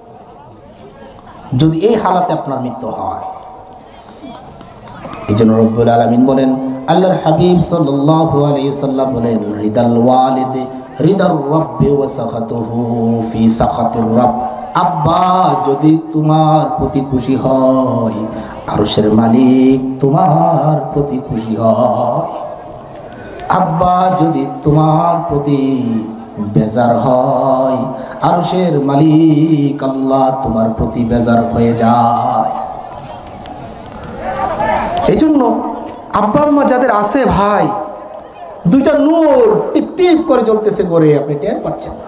যদি এই হালাতে আপনার মৃত্যু হয়। এই জন্য রব্বুল আলামিন বলেন, আল্লাহর হাবিব সাল্লাল্লাহু আলাইহি ওয়াসাল্লাম বলেন, রিদাল ওয়ালিদ রিদার রাব্বি ওয়া সাখাতুহু ফি সাখাতির রাbb। আব্বা যদি তোমার প্রতি খুশি হয়, আরশের মালিক তোমার প্রতি খুশি হয়। আব্বা যদি তোমার প্রতি বেজার হয়, আরশের মালিক আল্লাহ তোমার প্রতি বেজার হয়ে যায়। এই জন্য আব্বা আম্মা যাদের আছে ভাই, 2টা নূর টিপ টিপ করে জ্বলতেছে ঘরে, আপনি টের পাচ্ছেন না।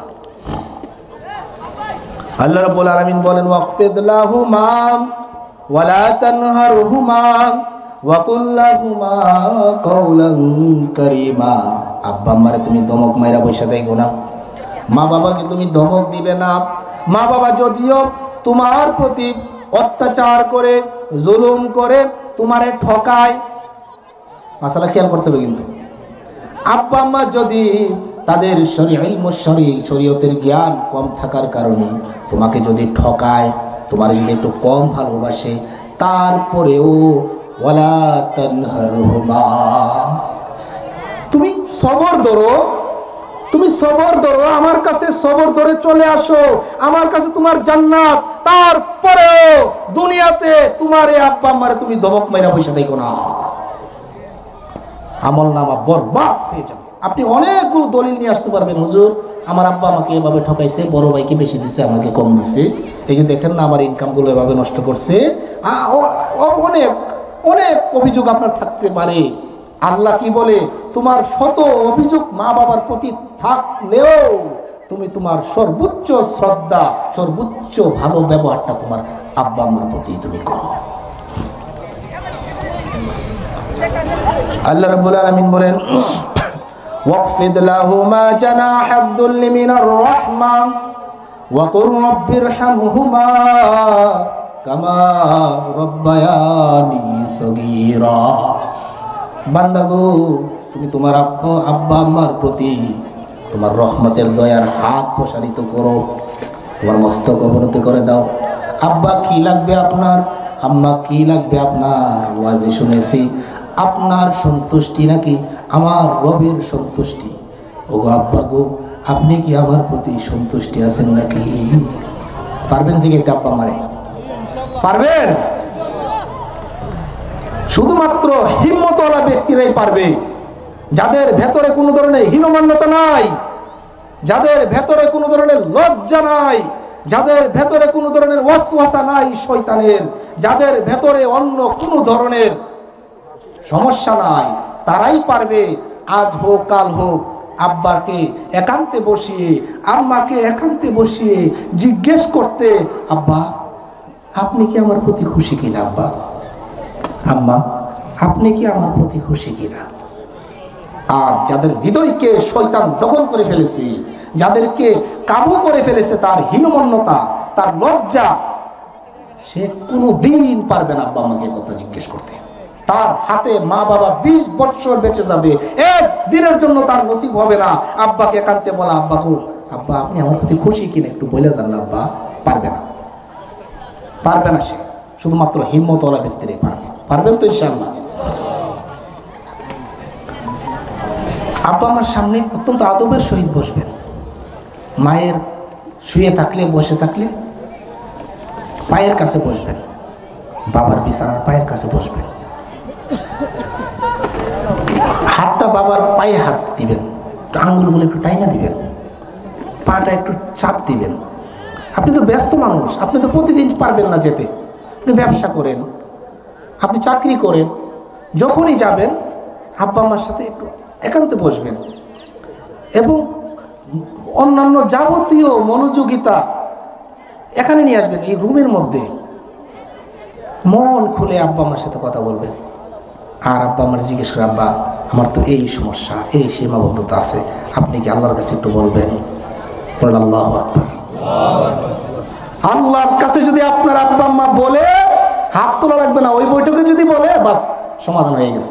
আল্লাহ রাব্বুল আলামিন বলেন, ওয়াকফিদ লাহুমা ওয়ালা তানহারহুমা ওয়া কুল লাহুমা কাওলান কারীমা। আব্বা আম্মারে তুমি ধমক মাইরা বসে থাকো না, মা বাবাকে তুমি ধমক দিবে না। মা বাবা যদিও তোমার প্রতি অত্যাচার করে, জুলুম করে, তোমারে ঠকায়, মাসালা খেয়াল করতে হবে কিন্তু, আব্বা আম্মা যদি তাদের শরীয়তের জ্ঞান কম থাকার কারণে তোমাকে যদি ঠকায়, তোমার যদি একটু কম ভালোবাসে, তারপরেও ওয়ালা তানহারহুমা, তুমি সবর ধরো, আমার কাছে সবর ধরে চলে আসো, আমার কাছে তোমার জান্নাত, তারপরেও দুনিয়াতে তোমার এই আব্বা আম্মারে তুমি ধমক মাইরা পয়সা দেখো না, আমল নামা বরবাদ হয়ে যাবে। আপনি অনেকগুলো দলিল নিয়ে আসতে পারবেন, হুজুর আমার আব্বা আমাকে এভাবে ঠকাইছে, বড় ভাইকে বেশি দিছে, আমাকে কম দিছে, এই যে দেখেন না আমার ইনকামগুলো এভাবে নষ্ট করছে। অনেক অনেক অভিযোগ আপনার থাকতে পারে। আল্লাহ কি বলে, তোমার শত অভিযোগ মা বাবার প্রতি থাকলেও তুমি তোমার সর্বোচ্চ শ্রদ্ধা, সর্বোচ্চ ভালো ব্যবহারটা তোমার আব্বা আম্মার প্রতি তুমি করো। আল্লাহ রাব্বুল আলামিন বলেন, ওয়াকফিদ লাহুমা জানাহাদ যুল্লি মিনার রাহমা ওয়া কুর রাব্বিরহামহুমা কামা রাব্বায়ানি সগীরা। বান্দা গো, তুমি তোমার আব্বা আম্মার প্রতি তোমার রহমতের দয়ার হাত প্রসারিত করো, তোমার মস্তক অবনত করে দাও। আব্বা কি লাগবে আপনার, আম্মা কি লাগবে আপনার, ওয়াজি শুনেছি আপনার সন্তুষ্টি নাকি আমার রবের সন্তুষ্টি। ওগো আব্বা গো, আপনি কি আমার প্রতি সন্তুষ্টি আছেন নাকি? পারবেন জিজ্ঞাসা আব্বা মারে? পারবেন? শুধুমাত্র হিম্মতওয়ালা ব্যক্তিরাই পারবে, যাদের ভেতরে কোনো ধরনের হীনমান্যতা নাই, যাদের ভেতরে কোনো ধরনের লজ্জা নাই, যাদের ভেতরে কোনো ধরনের ওয়াসওয়াসা নাই শয়তানের, যাদের ভেতরে অন্য কোনো ধরনের সমস্যা নাই, তারাই পারবে আজ হোক কাল হোক আব্বাকে একান্তে বসিয়ে, আম্মাকে একান্তে বসিয়ে জিজ্ঞেস করতে, আব্বা আপনি কি আমার প্রতি খুশি কিনা, আব্বা আম্মা আপনি কি আমার প্রতি খুশি কিনা। আর যাদের হৃদয়কে শয়তান দখল করে ফেলেছে, যাদেরকে কাবু করে ফেলেছে তার হীনমন্যতা, তার লজ্জা, সে কোনো দিন পারবে না আব্বা আমাকে কথা জিজ্ঞেস করতে। তার হাতে মা বাবা 20 বছর বেঁচে যাবে, এক দিনের জন্য তার নসিব হবে না আব্বাকে একান্তে বলা, আব্বা গো আব্বা আপনি আমার প্রতি খুশি কিনা একটু বলে যান না। আব্বা পারবে না, পারবে না। সে শুধুমাত্র হিম্মতওয়ালা ব্যক্তিরাই পারবে। পারবেন তো ইনশাআল্লাহ? আব্বা আমার সামনে অত্যন্ত আদবের সহিত বসবেন। মায়ের শুয়ে থাকলে বসে থাকলে পায়ের কাছে বসবেন, বাবার বিছানার পায়ের কাছে বসবেন, হাতটা বাবার পায়ে হাত দিবেন, আঙ্গুলগুলো একটু টাইনা দিবেন, পাটা একটু চাপ দিবেন। আপনি তো ব্যস্ত মানুষ, আপনি তো প্রতিদিন পারবেন না যেতে, আপনি ব্যবসা করেন, আপনি চাকরি করেন, যখনই যাবেন আব্বা আম্মার সাথে একটু একান্তে বসবেন এবং অন্যান্য যাবতীয় মনোযোগিতা এখানে নিয়ে আসবেন। এই রুমের মধ্যে মন খুলে আব্বা আম্মার সাথে কথা বলবেন। আর আব্বা আমার জিজ্ঞেস করে, আব্বা আমার তো এই সমস্যা, এই সীমাবদ্ধতা আছে, আপনি কি আল্লাহর কাছে একটু বলবেন? আল্লাহু আকবার। আল্লাহর কাছে যদি আপনার আব্বা আম্মা বলে, হাত তোলা লাগবে না, ওই বৈঠকে যদি বলে বাস সমাধান হয়ে গেছে।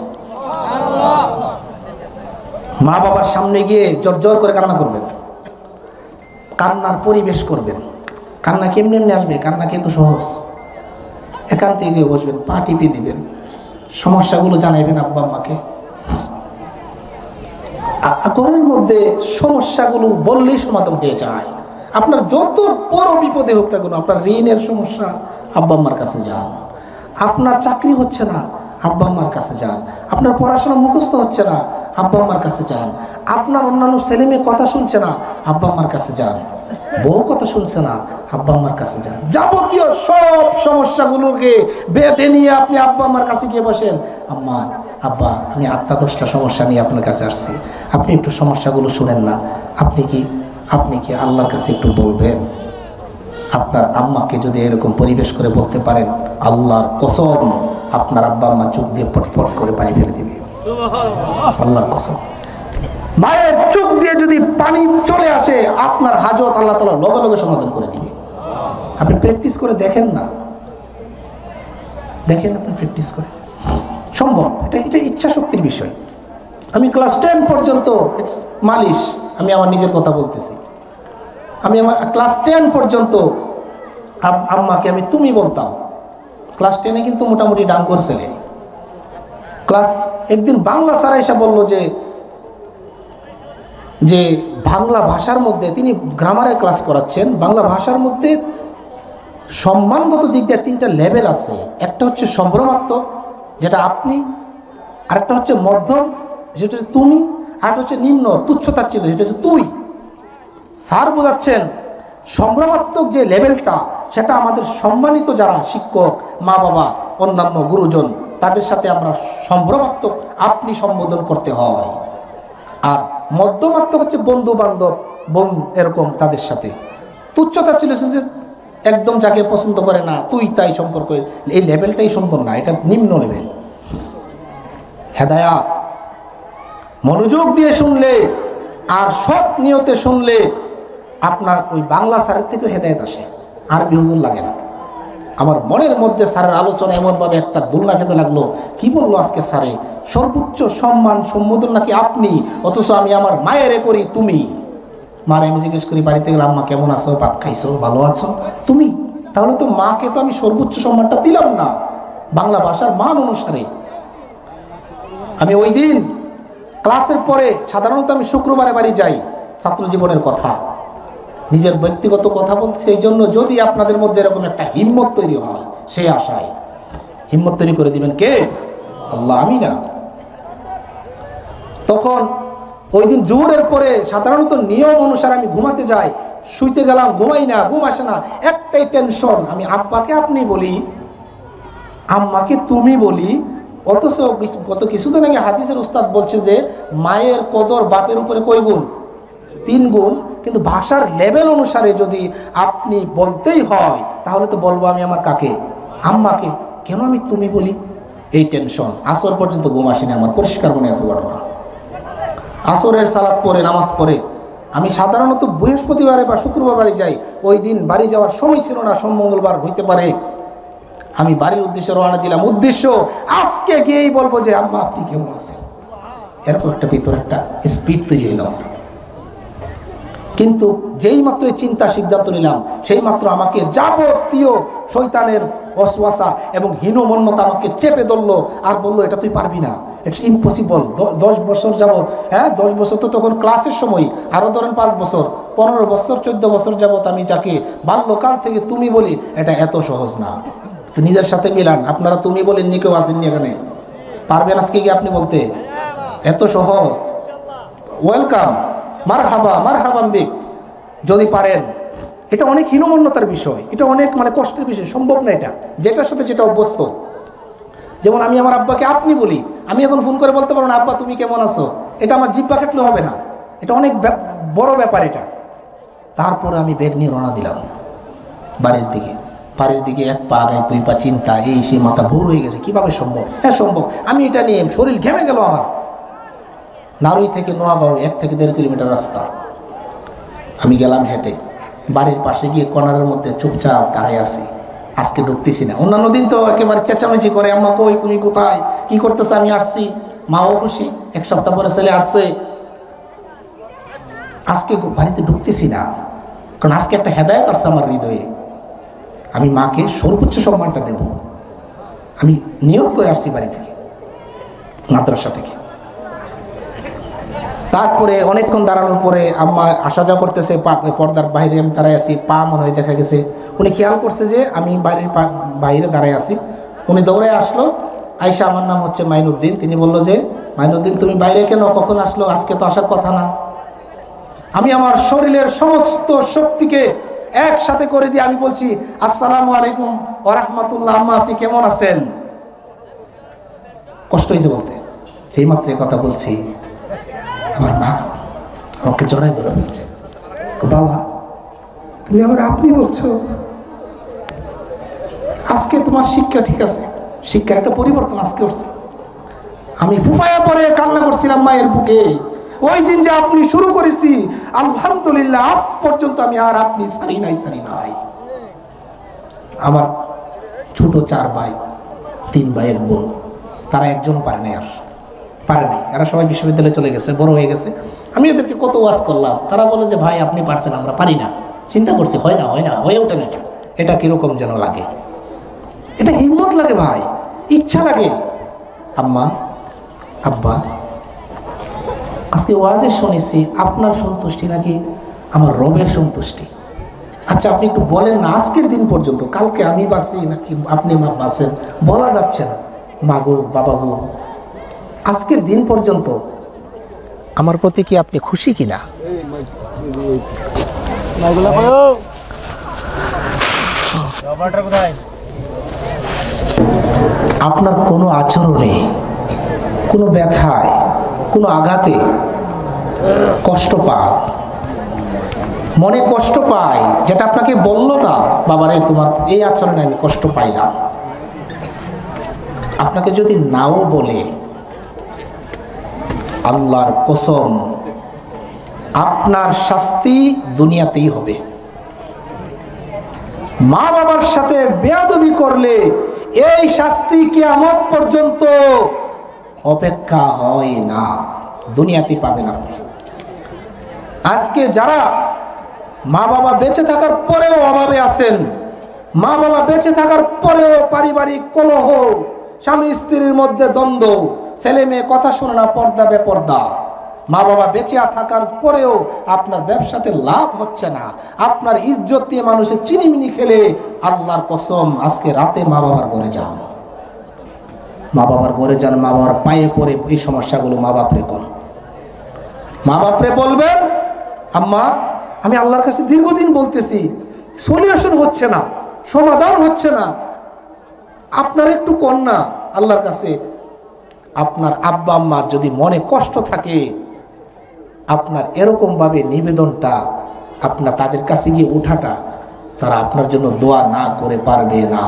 মা বাবার সামনে গিয়ে জোর করে কান্না করবেন, কান্নার পরিবেশ করবেন। কান্না কেমনি এমনি আসবে? কান্না কিন্তু সহজ। একান্তে গিয়ে বসবেন, পা টিপে দিবেন, সমস্যাগুলো জানাইবেন আব্বা আম্মাকে। ঘরের মধ্যে সমস্যাগুলো বললেই সমাধান হয়ে যায়। আপনার যত বড় বিপদে হোক না কেন, আপনার ঋণের সমস্যা আব্বা আম্মার কাছে যান। আপনার চাকরি হচ্ছে না, আব্বা আম্মার কাছে যান। আপনার পড়াশোনা মুখস্থ হচ্ছে না, আব্বা আম্মার কাছে যান। আপনার অন্যান্য ছেলে মেয়ে কথা শুনছে না, আব্বা আম্মার কাছে যান। বউ কথা শুনছে না, আব্বা আম্মার কাছে যান। যাবতীয় সব সমস্যাগুলোকে বেঁধে নিয়ে আপনি আব্বা আম্মার কাছে গিয়ে বসেন, আম্মা আব্বা আমি 8-10টা সমস্যা নিয়ে আপনার কাছে আসছি, আপনি একটু সমস্যাগুলো শুনেন না। আপনি কি আল্লাহর কাছে একটু বলবেন? আপনার আম্মাকে যদি এরকম পরিবেশ করে বলতে পারেন, আল্লাহর কসম আপনার আব্বা আম্মা চোখ দিয়ে পটপট করে পানি ফেলে দিবে। আল্লাহর কসম, মায়ের চোখ দিয়ে যদি পানি চলে আসে, আপনার হাজত আল্লাহ তাআলা লগে লগে সমাধান করে দিবে। আপনি প্র্যাকটিস করে দেখেন না, দেখেন আপনি প্র্যাকটিস করে সম্ভব। এটা ইচ্ছা শক্তির বিষয়। আমি ক্লাস 10 পর্যন্ত মালিশ, আমি আমার নিজের কথা বলতেছি, আমি আমার ক্লাস 10 পর্যন্ত আম্মাকে আমি তুমি বলতাম। ক্লাস 10-এ কিন্তু মোটামুটি ডাঙ্গর ছেলে। একদিন বাংলা স্যার এসে বলল যে বাংলা ভাষার মধ্যে, তিনি গ্রামারের ক্লাস করাচ্ছেন, বাংলা ভাষার মধ্যে সম্মানগত দিক দিয়ে 3টা লেভেল আছে। একটা হচ্ছে সম্ভ্রমাত্মক, যেটা আপনি, আরেকটা হচ্ছে মধ্যম, যেটা হচ্ছে তুমি, আর হচ্ছে নিম্ন তুচ্ছতাচ্ছিল্য, যেটা হচ্ছে তুই। স্যার বোঝাচ্ছেন সম্ভ্রমাত্মক যে লেভেলটা, সেটা আমাদের সম্মানিত যারা শিক্ষক, মা বাবা, অন্যান্য গুরুজন, তাদের সাথে আমরা সম্ভ্রমাত্মক আপনি সম্বোধন করতে হয়। আর মধ্যমাত্মক হচ্ছে বন্ধু বান্ধব, বোন, এরকম তাদের সাথে তুচ্ছতা ছিল যে একদম যাকে পছন্দ করে না তুই তাই সম্পর্ক, এই লেভেলটাই সুন্দর না, এটা নিম্ন লেভেল। হেদায়াত মনোযোগ দিয়ে শুনলে আর সৎ নিয়তে শুনলে আপনার ওই বাংলা স্যারের থেকেও হেদায়েত আসে, আরবি হুজুর লাগে না। আমার মনের মধ্যে স্যারের আলোচনা এমনভাবে একটা দুলনা খেতে লাগলো, কি বললো আজকে স্যারে, সর্বোচ্চ সম্মান সম্বোধন নাকি আপনি, অথচ আমি আমার মায়েরে করি তুমি। মারে আমি জিজ্ঞেস করি বাড়িতে গেলে, আম্মা কেমন আছো, ভাত খাইছো, ভালো আছো তুমি, তাহলে তো মাকে তো আমি সর্বোচ্চ সম্মানটা দিলাম না বাংলা ভাষার মান অনুসারে। আমি ওই দিন ক্লাসের পরে সাধারণত আমি শুক্রবারে বাড়ি যাই, ছাত্র জীবনের কথা, নিজের ব্যক্তিগত কথা বলতে, সেই জন্য যদি আপনাদের মধ্যে এরকম একটা হিম্মত তৈরি হয়, সে আশায় হিম্মত তৈরি করে দিবেন কে? আল্লাহ, আমি না। তখন ওই দিন জোহরের পরে সাধারণত নিয়ম অনুসারে আমি ঘুমাতে যাই, শুইতে গেলাম, ঘুমাই না, ঘুম আসে না, একটাই টেনশন, আমি আব্বাকে আপনি বলি, আম্মাকে তুমি বলি, অথচ গত কিছুদিন আগে হাদিসের উস্তাদ বলছে যে মায়ের কদর বাপের উপরে কয় গুণ? 3 গুণ। কিন্তু ভাষার লেভেল অনুসারে যদি আপনি বলতেই হয়, তাহলে তো বলবো আমি আমার কাকে? আম্মাকে। কেন আমি তুমি বলি? এই টেনশন। আসর পর্যন্ত ঘুম আসেনি আমার, পরিষ্কার মনে আছে ঘটনা। আসরের সালাত পরে, নামাজ পড়ে আমি সাধারণত বৃহস্পতিবারে বা শুক্রবার বাড়ি যাই। ওই দিন বাড়ি যাওয়ার সময় ছিল না, সোম মঙ্গলবার হইতে পারে। আমি বাড়ির উদ্দেশ্যে রওনা দিলাম, উদ্দেশ্য আজকে গিয়েই বলবো যে আম্মা আপনি কেমন আছেন। এরকম একটা ভিতরে একটা স্পিড তৈরি হইল আমার। কিন্তু যেই মাত্র চিন্তা সিদ্ধান্ত নিলাম, সেই মাত্র আমাকে যাবতীয় শয়তানের ওয়াসওয়াসা এবং হীনমন্যতা আমাকে চেপে ধরলো আর বললো, এটা তুই পারবি না, ইটস ইম্পসিবল। 10 বছর যাবত, 10 বছর তো তখন ক্লাসের সময়, আরও ধরেন 5 বছর, 15 বছর, 14 বছর যাবত আমি যাকে বাল্যকাল থেকে তুমি বলি, এটা এত সহজ না। নিজের সাথে মিলান, আপনারা তুমি বলেননি, কেউ আসেননি এখানে, পারবেন আজকে কি আপনি বলতে? এত সহজ। ওয়েলকাম, মারহাবাম বিক, যদি পারেন। এটা অনেক হীনমন্যতার বিষয়, এটা অনেক কষ্টের বিষয়, সম্ভব না এটা, যেটার সাথে যেটা অভ্যস্ত। যেমন আমি আমার আব্বাকে আপনি বলি, আমি এখন ফোন করে বলতে পারবো না আব্বা তুমি কেমন আছো, এটা আমার জিহ্বা কাটলে হবে না, এটা অনেক বড় ব্যাপার এটা। তারপরে আমি ব্যাগ নিয়ে রওনা দিলাম বাড়ির দিকে। 1 পা আগায় 2 পা চিন্তা, এই সে মাথা ভোর হয়ে গেছে, কিভাবে সম্ভব? হ্যাঁ সম্ভব। আমি এটা নিয়ে শরীর ঘেমে গেল আমার। নারুই থেকে নোয়াগাঁও 1 থেকে 1.5 কিলোমিটার রাস্তা। আমি গেলাম হেঁটে, বাড়ির পাশে গিয়ে কর্নারের মধ্যে চুপচাপ দাঁড়ায় আছি, আজকে ঢুকতেছি না। অন্যান্য দিন তো একেবারে চেঁচামেচি করে, আম্মা কই, তুমি কোথায়, কি করতেছো? আমি আসছি, মাও খুশি, 1 সপ্তাহ পরে ছেলে আসছে। আজকে বাড়িতে ঢুকতেছি না, কারণ আজকে একটা হেদায়েত আসছে আমার হৃদয়ে, আমি মাকে সর্বোচ্চ সম্মানটা দেব। আমি নিয়ত করে আসছি বাড়ি থেকে, মাদ্রাসা থেকে। তারপরে অনেকক্ষণ দাঁড়ানোর পরে আম্মা আসা যাওয়া করতেছে, পর্দার বাইরে আমি দাঁড়ায় আছি, পা মনে হয় দেখা গেছে। উনি খেয়াল করছে যে আমি বাড়ির বাইরে দাঁড়ায় আছি, উনি দৌড়ে আসলো, আয়সা, আমার নাম হচ্ছে মাইনুদ্দিন। তিনি বললো যে মাইনুদ্দিন তুমি বাইরে কেন, কখন আসলো, আজকে তো আসার কথা না। আমি আমার শরীরের সমস্ত শক্তিকে একসাথে করে দিয়ে আমি বলছি, আসসালামু আলাইকুম ওয়া রাহমাতুল্লাহ, আম্মা আপনি কেমন আছেন? কষ্ট হয়েছে বলতে। সেই মাত্র কথা বলছি, আমার মা আমাকে জড়াই ধরে বলছে, বাবা তুমি আবার আপনি বলছো? আজকে তোমার শিক্ষা ঠিক আছে, শিক্ষার একটা পরিবর্তন আজকে হচ্ছে। আমি ফুফায়া পরে কান্না করছিলাম মায়ের বুকে। ওই দিন যে আপনি শুরু করেছি, আলহামদুলিল্লাহ আজ পর্যন্ত আমি আর আপনি সারি নাই। আমার ছোট 4 ভাই, 3 ভাই 1 বোন, তারা একজনও পারে নাই, এরা সবাই বিশ্ববিদ্যালয়ে চলে গেছে, বড় হয়ে গেছে। আমি এদেরকে কত ওয়াজ করলাম, তারা বলে যে ভাই আপনি পারছেন, আমরা পারি না। চিন্তা করছি, হয় না, হয়ে ওঠেন। এটা কিরকম যেন লাগে, এটা হিম্মত লাগে ভাই, ইচ্ছা লাগে। আম্মা, আব্বা, আজকে ওয়াজে শুনেছি আপনার সন্তুষ্টি নাকি আমার রবের সন্তুষ্টি? আচ্ছা আপনি একটু বলেন না, আজকের দিন পর্যন্ত, কালকে আমি বাঁচি নাকি আপনি মা বাঁচেন বলা যাচ্ছে না। মা গো, বাবা গো, আজকের দিন পর্যন্ত আমার প্রতি কি আপনি খুশি কিনা? আপনার কোনো আচরণে, কোনো ব্যথায়, কোনো আঘাতে কষ্ট পান, মনে কষ্ট পায়, যেটা আপনাকে বলল না বাবারে তোমার এই আচরণে আমি কষ্ট পাইলাম, আপনাকে যদি নাও বলে, আল্লাহর কসম আপনার শাস্তি দুনিয়াতেই হবে। মা বাবার সাথে বেয়াদবি করলে এই শাস্তি কিয়ামত পর্যন্ত অপেক্ষা হয় না, দুনিয়াতে পাবেন আপনি। আজকে যারা মা বাবা বেঁচে থাকার পরেও অভাবে আছেন, মা বাবা বেঁচে থাকার পরেও পারিবারিক কলহ, স্বামী স্ত্রীর মধ্যে দ্বন্দ্ব, ছেলে মেয়ে কথা শোনে না, পর্দা বেপর্দা, মা বাবা বেঁচে থাকার পরেও আপনার ব্যবসাতে লাভ হচ্ছে না, আপনার ইজ্জত দিয়ে মানুষের চিনিমিনি খেলে, আল্লাহর কসম আজকে রাতে মা বাবার ঘরে যান, মা বাবার ঘরে যান, মা বাবার পায়ে পড়ে এই সমস্যাগুলো মা বাপরে কোন মা বাপরে বলবেন, আম্মা আমি আল্লাহর কাছে দীর্ঘদিন বলতেছি, সলিউশন হচ্ছে না, সমাধান হচ্ছে না, আপনার একটু কন্যা আল্লাহর কাছে। আপনার আব্বা আম্মার যদি মনে কষ্ট থাকে, আপনার এরকমভাবে নিবেদনটা, আপনার তাদের কাছে গিয়ে ওঠাটা, তারা আপনার জন্য দোয়া না করে পারবে না।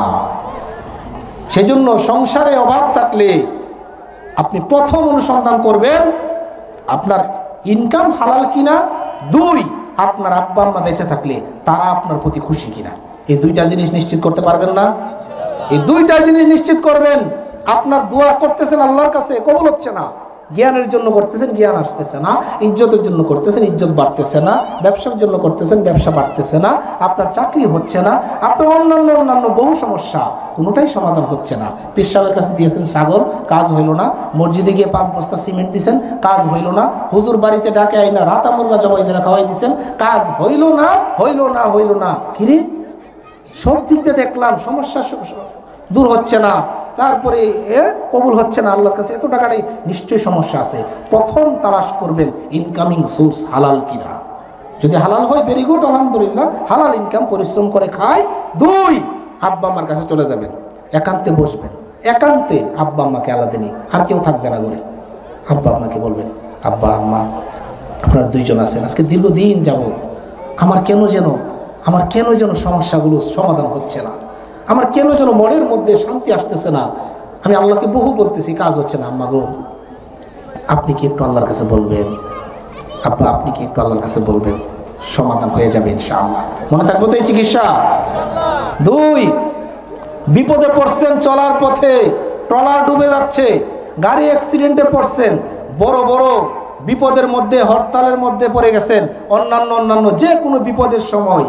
সেজন্য সংসারে অভাব থাকলে আপনি প্রথম অনুসন্ধান করবেন আপনার ইনকাম হালাল কিনা, দুই আপনার আব্বা আম্মা বেঁচে থাকলে তারা আপনার প্রতি খুশি কিনা। এই দুইটা জিনিস নিশ্চিত করতে পারবেন না? এই দুইটা জিনিস নিশ্চিত করবেন। আপনার দোয়া করতেছেন আল্লাহর কাছে, কবুল হচ্ছে না, জ্ঞানের জন্য করতেছেন, জ্ঞান আসতেছে না, ইজ্জতের জন্য করতেছেন, ইজ্জত বাড়তেছে না, ব্যবসার জন্য করতেছেন, ব্যবসা বাড়তেছে না, আপনার চাকরি হচ্ছে না, আপনার অন্যান্য বহু সমস্যা, কোনোটাই সমাধান হচ্ছে না। পীর সাহেবের কাছে দিয়েছেন ছাগল, কাজ হইল না, মসজিদে গিয়ে 5 বস্তা সিমেন্ট দিয়েছেন, কাজ হইল না, হুজুর বাড়িতে ডাকে আইনা রাতা মুরগা জবাই করে খাওয়াই দিয়েছেন, কাজ হইল না। কিরে, সব দিক দিয়ে দেখলাম সমস্যা দূর হচ্ছে না, তারপরে কবুল হচ্ছে না আল্লাহর কাছে, এত টাকাটাই নিশ্চয়ই সমস্যা আছে। প্রথম তালাশ করবেন ইনকামিং সোর্স হালাল কিনা, যদি হালাল হয় ভেরি গুড, আলহামদুলিল্লাহ, হালাল ইনকাম, পরিশ্রম করে খায়। দুই, আব্বা আম্মার কাছে চলে যাবেন, একান্তে বসবেন, একান্তে আব্বা আম্মাকে আলাদা নেই, আর কেউ থাকবে না ঘরে। আব্বা আম্মাকে বলবেন, আব্বা আম্মা আপনারা দুইজন আছেন, আজকে দীর্ঘদিন যাবত আমার কেন যেন সমস্যাগুলো সমাধান হচ্ছে না, আমার কেন যেন মনের মধ্যে শান্তি আসতেছে না, আমি আল্লাহকে বহু বলতেছি, কাজ হচ্ছে না। আম্মা গো, আপনি কি একটু আল্লাহর কাছে বলবেন? আব্বা আপনি কি একটু আল্লাহর কাছে বলবেন? সমাধান হয়ে যাবে ইনশাআল্লাহ। মনে থাকবো তো এই চিকিৎসা? দুই, বিপদে পড়ছেন, চলার পথে ট্রলার ডুবে যাচ্ছে, গাড়ি অ্যাক্সিডেন্টে পড়ছেন, বড় বিপদের মধ্যে, হরতালের মধ্যে পড়ে গেছেন, অন্যান্য যে কোনো বিপদের সময়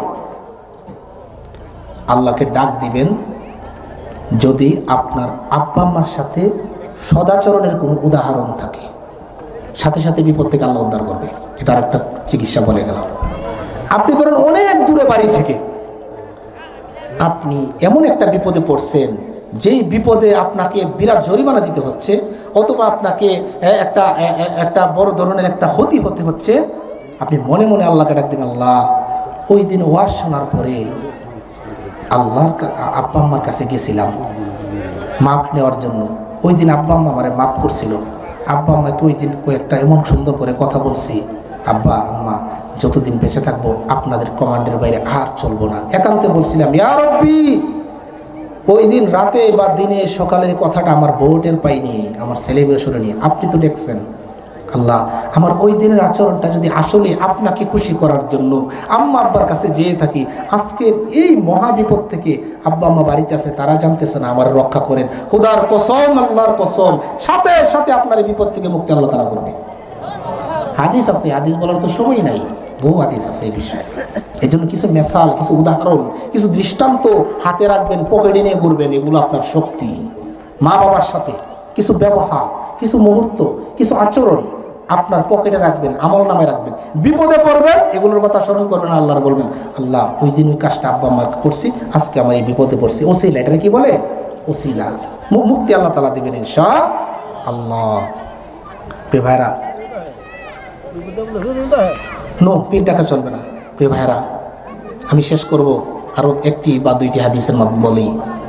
আল্লাহকে ডাক দিবেন। যদি আপনার আব্বা আম্মার সাথে সদাচরণের কোনো উদাহরণ থাকে, সাথে সাথে বিপদ থেকে আল্লাহ উদ্ধার করবে। এটা আরেকটা চিকিৎসা বলে গেলাম। আপনি ধরেন অনেক দূরে বাড়ি থেকে আপনি এমন একটা বিপদে পড়ছেন, যেই বিপদে আপনাকে বিরাট জরিমানা দিতে হচ্ছে, অথবা আপনাকে একটা বড় ধরনের একটা ক্ষতি হতে হচ্ছে, আপনি মনে মনে আল্লাহকে ডাক দিন, আল্লাহ ওই দিন ওয়াজ শোনার পরে আল্লাহর আব্বা আম্মার কাছে গেছিলাম মাপ নেওয়ার জন্য, ওই দিন আব্বা আম্মা আমারে মাপ করছিল, আব্বা আম্মাকে ওই দিন কয়েকটা এমন সুন্দর করে কথা বলছি, আব্বা আম্মা যতদিন বেঁচে থাকবো আপনাদের কমান্ডের বাইরে আর চলবো না, একান্তে বলছিলাম, ইয়া রব্বি ওই দিন রাতে বা দিনে সকালের কথাটা আমার বউটের পাইনি, আমার ছেলে মেয়ে শুনে, আপনি তো দেখছেন। আল্লাহ আমার ওই দিনের আচরণটা যদি আসলে আপনাকে খুশি করার জন্য আম্মা আব্বার কাছে যেয়ে থাকি, আজকের এই মহা বিপদ থেকে আব্বা আম্মা বাড়িতে আছে, তারা জানতেছে না, আমার রক্ষা করেন, খুদার কসম, আল্লাহর কসম, সাথে সাথে আপনার এই বিপদ থেকে মুক্তি আল্লাহ তাআলা করবে। হাদিস আছে, হাদিস বলার তো সময় নাই, বহু হাদিস আছে এই বিষয়ে। এই জন্য কিছু মেসাল, কিছু উদাহরণ, কিছু দৃষ্টান্ত হাতে রাখবেন, পকেটে নিয়ে ঘুরবেন, এগুলো আপনার শক্তি। মা বাবার সাথে কিছু ব্যবহার, কিছু মুহূর্ত, কিছু আচরণ আপনার পকেটে রাখবেন, আমল নামে রাখবেন, বিপদে পড়বেন, এগুলোর কথা স্মরণ করবেন, আল্লাহর বলবেন, আল্লাহ ওই দিন ওই কাজটা আব্বা আম্মা করছি, আজকে আমার এই বিপদে পড়ছি, ওসিলা, এটা কি বলে? ওসিলা, মুক্তি আল্লাহ তাআলা দিবেন ইনশাআল্লাহ। প্রিয় ভাইরা, নো পীর ডাকা চলবে না। প্রিয় ভাইরা, আমি শেষ করব আরো একটি বা দুইটি হাদিসের মত বলি।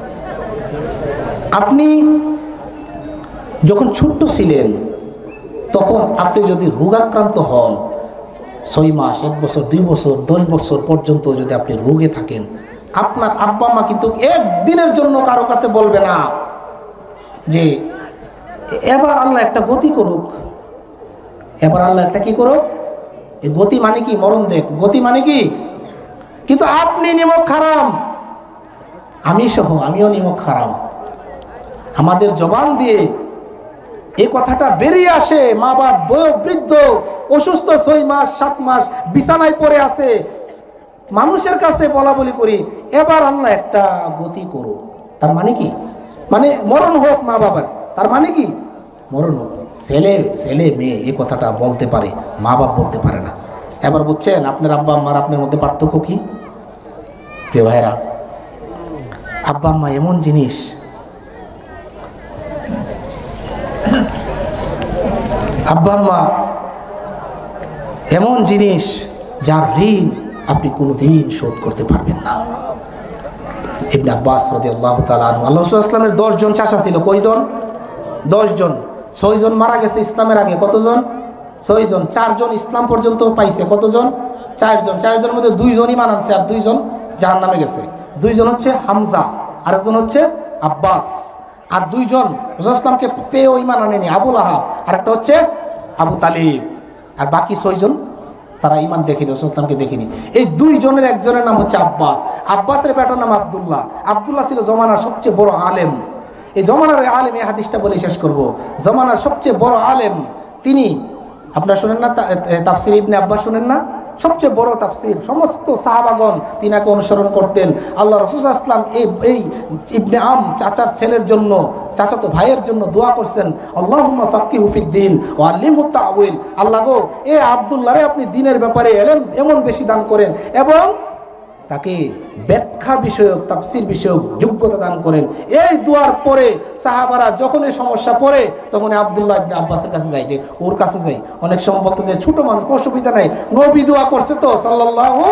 আপনি যখন ছোট্ট ছিলেন তখন আপনি যদি রোগাক্রান্ত হন, 6 মাস, 1 বছর, 2 বছর, 10 বছর পর্যন্ত যদি আপনি রোগে থাকেন, আপনার আব্বা মা কিন্তু একদিনের জন্য কারো কাছে বলবে না যে এবার আল্লাহ একটা গতি করুক, এবার আল্লাহ একটা কি করুক। এই গতি মানে কি? মরণ দেখ, গতি মানে কি? কিন্তু আপনি নিমক হারাম, আমি সহ আমিও নিমক হারাম। আমাদের জবান দিয়ে এই কথাটা বেরিয়ে আসে, মা বাপ বয়োবৃদ্ধ অসুস্থ, 6 মাস 7 মাস বিছানায় পড়ে আছে, মানুষের কাছে বলা বলি করি এবার আল্লাহ একটা গতি করুক। তার মানে কি? মানে মরণ হোক মা বাবার, তার মানে কি? মরণ হোক। ছেলে মেয়ে এই কথাটা বলতে পারে, মা বাপ বলতে পারে না। এবার বুঝছেন আপনার আব্বা আম্মার আপনার মধ্যে পার্থক্য কি? প্রিয় ভাইরা, আব্বা আম্মা এমন জিনিস, আব্বা আম্মা এমন জিনিস যার ঋণ আপনি কোনোদিন শোধ করতে পারবেন না। ইবনে আব্বাস রাদিয়াল্লাহু তাআলা আনহু, আল্লাহ রাসূল সাল্লাল্লাহু আলাইহি ওয়াসাল্লামের 10 জন চাচা ছিল। কয়জন? 10 জন। 6 জন মারা গেছে ইসলামের আগে। কতজন? 6 জন। 4 জন ইসলাম পর্যন্ত পাইছে। কতজন? 4 জন। 4 জনের মধ্যে 2 জন ঈমান আনছে আর 2 জন জাহান্নামে গেছে। 2 জন হচ্ছে হামজা, আর একজন হচ্ছে আব্বাস। আর 2 জন রাসূল ইসলামকে পেয়েও ঈমান আনেনি, আবু লাহাব, আর একটা হচ্ছে আবু তালিব। আর বাকি 6 জন তারা ঈমান দেখেনি, রাসূল ইসলামকে দেখেনি। এই 2 জনের একজনের নাম হচ্ছে আব্বাস। আব্বাসের বেটার নাম আব্দুল্লাহ। আব্দুল্লাহ ছিল জমানার সবচেয়ে বড় আলেম। এই জমানার আলেম, এই হাদিসটা বলে শেষ করব। জমানার সবচেয়ে বড় আলেম তিনি। আপনারা শুনেন না তাফসির ইবনে আব্বাস? শুনেন না? সবচেয়ে বড় তাফসির, সমস্ত সাহাবাগণ তিনাকে অনুসরণ করতেন। আল্লাহ রাসূল সাল্লাল্লাহু আলাইহি ওয়াসাল্লাম এই ইবনে চাচার ছেলের জন্য, চাচাতো ভাইয়ের জন্য দোয়া করছেন, আল্লাহুম্মা ফাক্কিহু ফিদ্দিন ওয়া আল্লিমহু তা'ওয়িল। আল্লাহ গো, এ আব্দুল্লাহ রে আপনি দ্বীনের ব্যাপারে এমন বেশি দান করেন এবং তাকে ব্যাখ্যা বিষয়ক, তাফসির বিষয়ক যোগ্যতা দান করেন। এই দোয়ার পরে সাহাবারা যখন এই সমস্যা পড়ে তখন আব্দুল্লাহ ইবনে আব্বাসের কাছে যায়, যে ওর কাছে যাই। অনেক সময় বলতে যে ছোট মানুষ, অসুবিধা নাই, নবী দোয়া করছে তো সাল্লাল্লাহু,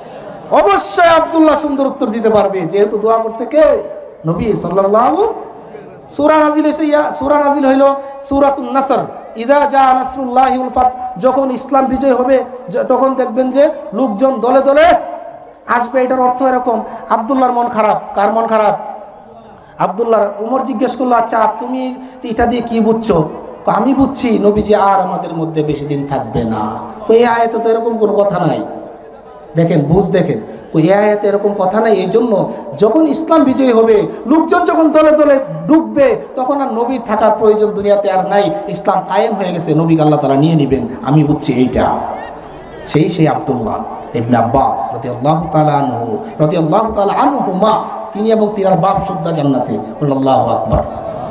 অবশ্যই আব্দুল্লাহ সুন্দর উত্তর দিতে পারবে, যেহেতু দোয়া করছে কে? নবী সাল্লাল্লাহু। সূরা নাজিল হইছে, সূরা নাজিল হইল সূরাতুন নাসর। ইযা জা নাসরুল্লাহি ওয়াল ফাত, যখন ইসলাম বিজয় হবে তখন দেখবেন যে লোকজন দলে দলে আসবে। এটার অর্থ এরকম, আব্দুল্লাহর মন খারাপ। কার মন খারাপ? আব্দুল্লাহ। উমর জিজ্ঞেস করলো, আচ্ছা তুমি এটা দিয়ে কি বুঝছো? আমি বুঝছি নবীজি আর আমাদের মধ্যে বেশি দিন থাকবে না। এই আয়াতে তো এরকম কোনো কথা নাই। দেখেন, দেখেন, এই আয়াতে এরকম কথা নাই। এই জন্য যখন ইসলাম বিজয় হবে, লোকজন যখন দলে দলে ঢুকবে, তখন আর নবীর থাকার প্রয়োজন দুনিয়াতে আর নাই। ইসলাম কায়েম হয়ে গেছে, নবীকে আল্লাহ তাআলা নিয়ে নেবেন। আমি বুঝছি এইটা। সেই আব্দুল্লাহ ইবনে আব্বাস রাদিয়াল্লাহু তাআলা আনহুমা, তিনি এবং তিনার বাপ সুদ্ধা জান্নাতে। আল্লাহু আকবার।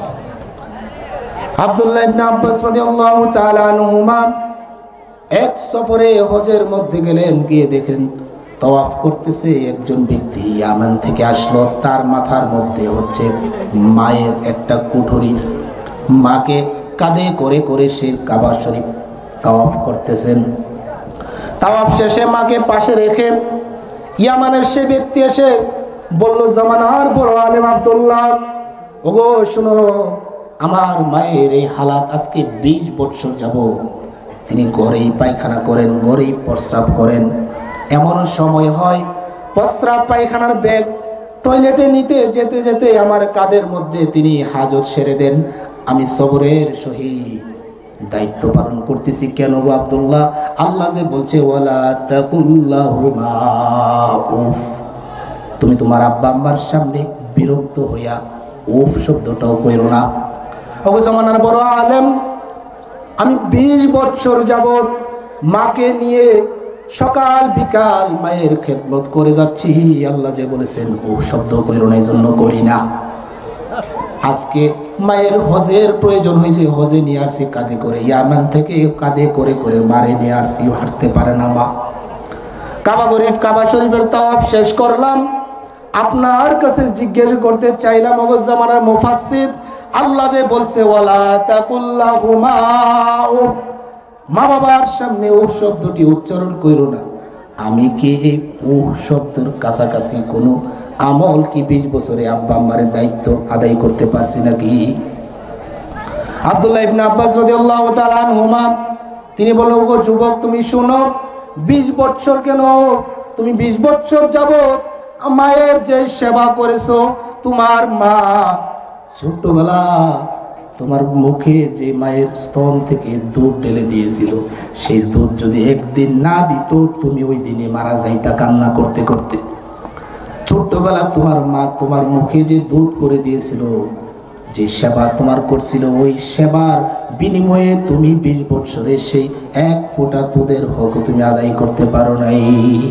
আব্দুল্লাহ ইবনে আব্বাস রাদিয়াল্লাহু তাআলা আনহুমা এক সফরে হজের মধ্যে গেলেন, গিয়ে দেখেন তাওয়াফ করতেছে একজন ব্যক্তি, ইয়ামান থেকে আসলো। তার মাথার মধ্যে হচ্ছে মায়ের একটা কুঠরি, মাকে কাঁধে করে করে সে কাবা শরীফ তাওয়াফ করতেছেন। তাওয়াফ শেষে মাকে পাশে রেখে ইয়ামানের সে ব্যক্তি এসে বলল, জামানার বড় আলেম আব্দুল্লাহ, ওগো শুনো, আমার মায়ের এই হালাত আজকে 20 বছর যাব। তিনি ঘরেই পায়খানা করেন, ঘরেই প্রস্রাব করেন। এমনও সময় হয় প্রস্রাব পায়খানার ব্যাগ টয়লেটে নিতে যেতে যেতে আমার কাঁধের মধ্যে তিনি হাজত সেরে দেন। আমি সবরের সহিত দায়িত্ব পালন করতেছি। কেন গো আব্দুল্লাহ? আল্লাহ যে বলছে, ওয়ালা তাকুল্লাহুমা উফ, তুমি তোমার আব্বা আম্মার সামনে বিরক্ত হইয়া উফ শব্দটাও কইরো না। ওগো জামানার বড় আলেম, আমি 20 বছর যাবত মাকে নিয়ে সকাল বিকাল মায়ের খেদমত করে যাচ্ছি। আল্লাহ যে বলেছেন ও শব্দ কইরো না, এই জন্য করি না। আজকে মায়ের হজের প্রয়োজন হয়েছে, হজে নিয়ে আসছি কাঁধে করে, ইয়ামান থেকে কাঁধে করে করে মারে নিয়ে আসছি, হাঁটতে পারে না মা। কাবা শরীফের তাওয়াফ শেষ করলাম। আপনার কাছে জিজ্ঞেস করতে চাইলাম, ওগো জামানার মুফাসসির, আল্লাহ যে বলছে ওয়ালা তাকুল্লাহুমা উফ, মা বাবার সামনে উফ শব্দটি উচ্চারণ কইরো না, আমি কি এই ও শব্দের কাছাকাছি কোনো আমল কি 20 বছরে আব্বা আম্মারের দায়িত্ব আদায় করতে পারছি নাকি? আব্দুল্লাহ ইবনে আব্বাস রাদিয়াল্লাহু তাআলা আনহুমা তিনি বললেন, ও যুবক তুমি শোনো, 20 বছর কেন, তুমি 20 বছর যাবত মায়ের যে সেবা করেছো, তোমার মা ছোটবেলা তোমার মুখে যে মায়ের স্তন থেকে দুধ ঢেলে দিয়েছিল, সেই দুধ যদি একদিন না দিত তুমি ওই দিনে মারা যাইতা কান্না করতে করতে। ছোট্টবেলা তোমার মা তোমার মুখে যে দুধ করে দিয়েছিল, যে সেবা তোমার করছিল, ওই সেবার বিনিময়ে তুমি 20 বছরে সেই 1 ফোঁটা দুধের হক তুমি আদায় করতে পারো নাই।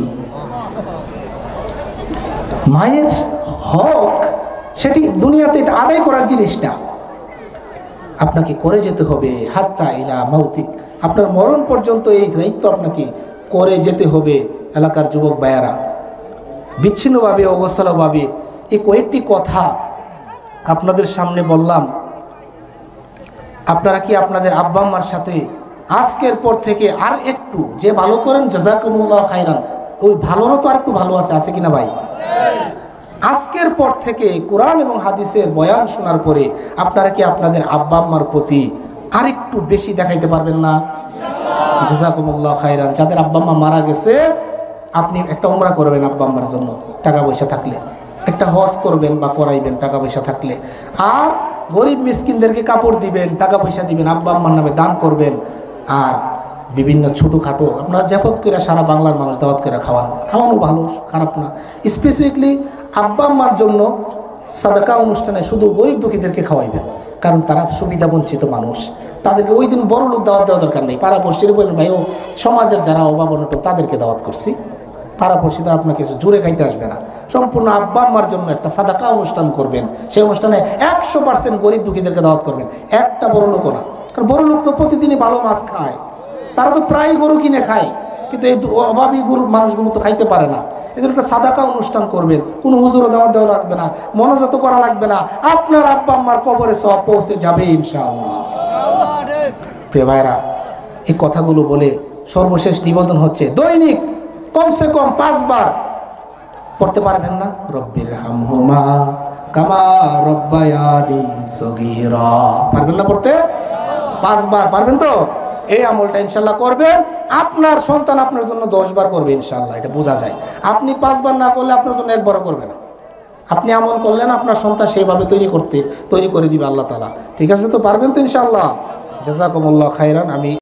মায়ের হক সেটি দুনিয়াতে এটা আদায় করার জিনিসটা আপনাকে করে যেতে হবে, হাত্তা ইলা মাউতিক, আপনার মরণ পর্যন্ত এই দায়িত্ব আপনাকে করে যেতে হবে। এলাকার যুবক ভাইয়ারা, বিচ্ছিন্নভাবে অবস্থাভাবে এই কয়েকটি কথা আপনাদের সামনে বললাম। আপনারা কি আপনাদের আব্বা আম্মার সাথে আজকের পর থেকে আর একটু যে ভালো করেন জাযাকুমুল্লাহ খাইরান, ওই ভালোরও তো আর একটু ভালো আছে কিনা ভাই? আজকের পর থেকে কোরআন এবং হাদিসের বয়ান শোনার পরে আপনারা কি আপনাদের আব্বা আম্মার প্রতি আরেকটু বেশি দেখাইতে পারবেন না? জাযাকুমুল্লাহ খাইরান। যাদের আব্বা আম্মা মারা গেছে, আপনি একটা উমরা করবেন আব্বা আম্মার জন্য টাকা পয়সা থাকলে, একটা হজ করবেন বা করাইবেন টাকা পয়সা থাকলে, আর গরিব মিসকিনদেরকে কাপড় দিবেন, টাকা পয়সা দিবেন, আব্বা আম্মার নামে দান করবেন। আর বিভিন্ন ছোটোখাটো আপনারা জাফত করে সারা বাংলার মানুষ দাওয়াত করে খাওয়ানো ভালো, খারাপ না। স্পেসিফিকলি আব্বা আম্মার জন্য সাদাকা অনুষ্ঠানে শুধু গরিব দুঃখীদেরকে খাওয়াইবেন, কারণ তারা সুবিধা বঞ্চিত মানুষ, তাদেরকে ওই দিন বড় লোক দাওয়াত দেওয়া দরকার নেই। পাড়াপড়শির বললেন ভাই ও সমাজের যারা অভাব অনটন তাদেরকে দাওয়াত করছি, পাড়াপড়শিরা আপনাকে জোরে খাইতে আসবে না। সম্পূর্ণ আব্বা আম্মার জন্য একটা সাদাকা অনুষ্ঠান করবেন, সেই অনুষ্ঠানে 100% গরিব দুঃখীদেরকে দাওয়াত করবেন, একটা বড় লোকও না। কারণ বড় লোক তো প্রতিদিনই ভালো মাছ খায়, তারা তো প্রায় গরু কিনে খায়, কিন্তু এই অভাবী গরু মানুষগুলো তো খাইতে পারে না। এদের একটা সাদাকা অনুষ্ঠান করবেন, কোনো হুজুরও দাওয়াত দেওয়া লাগবে না, মনোজাত করা লাগবে না, আপনার আব্বা আম্মার কবরে সওয়াব পৌঁছে যাবে ইনশাআল্লাহ। প্রিয় ভাইরা, এই কথাগুলো বলে সর্বশেষ নিবেদন হচ্ছে, দৈনিক কমসে কম 5 বার পড়তে পারবেন না? রব্বির হামহুমা কামা রব্বায়ানি সগীরা, পারবেন না পড়তে? 5 বার পারবেন তো? এই আমলটা ইনশাল্লাহ করবেন, আপনার সন্তান আপনার জন্য 10 বার করবে ইনশাল্লাহ, এটা বোঝা যায়। আপনি 5 বার না করলে আপনার জন্য 1 বারও করবে না। আপনি আমল করলেন, আপনার সন্তান সেইভাবে তৈরি করে দিবে আল্লাহ তাআলা। ঠিক আছে তো? পারবেন তো ইনশাল্লাহ? জাযাকুমুল্লাহ খাইরান। আমি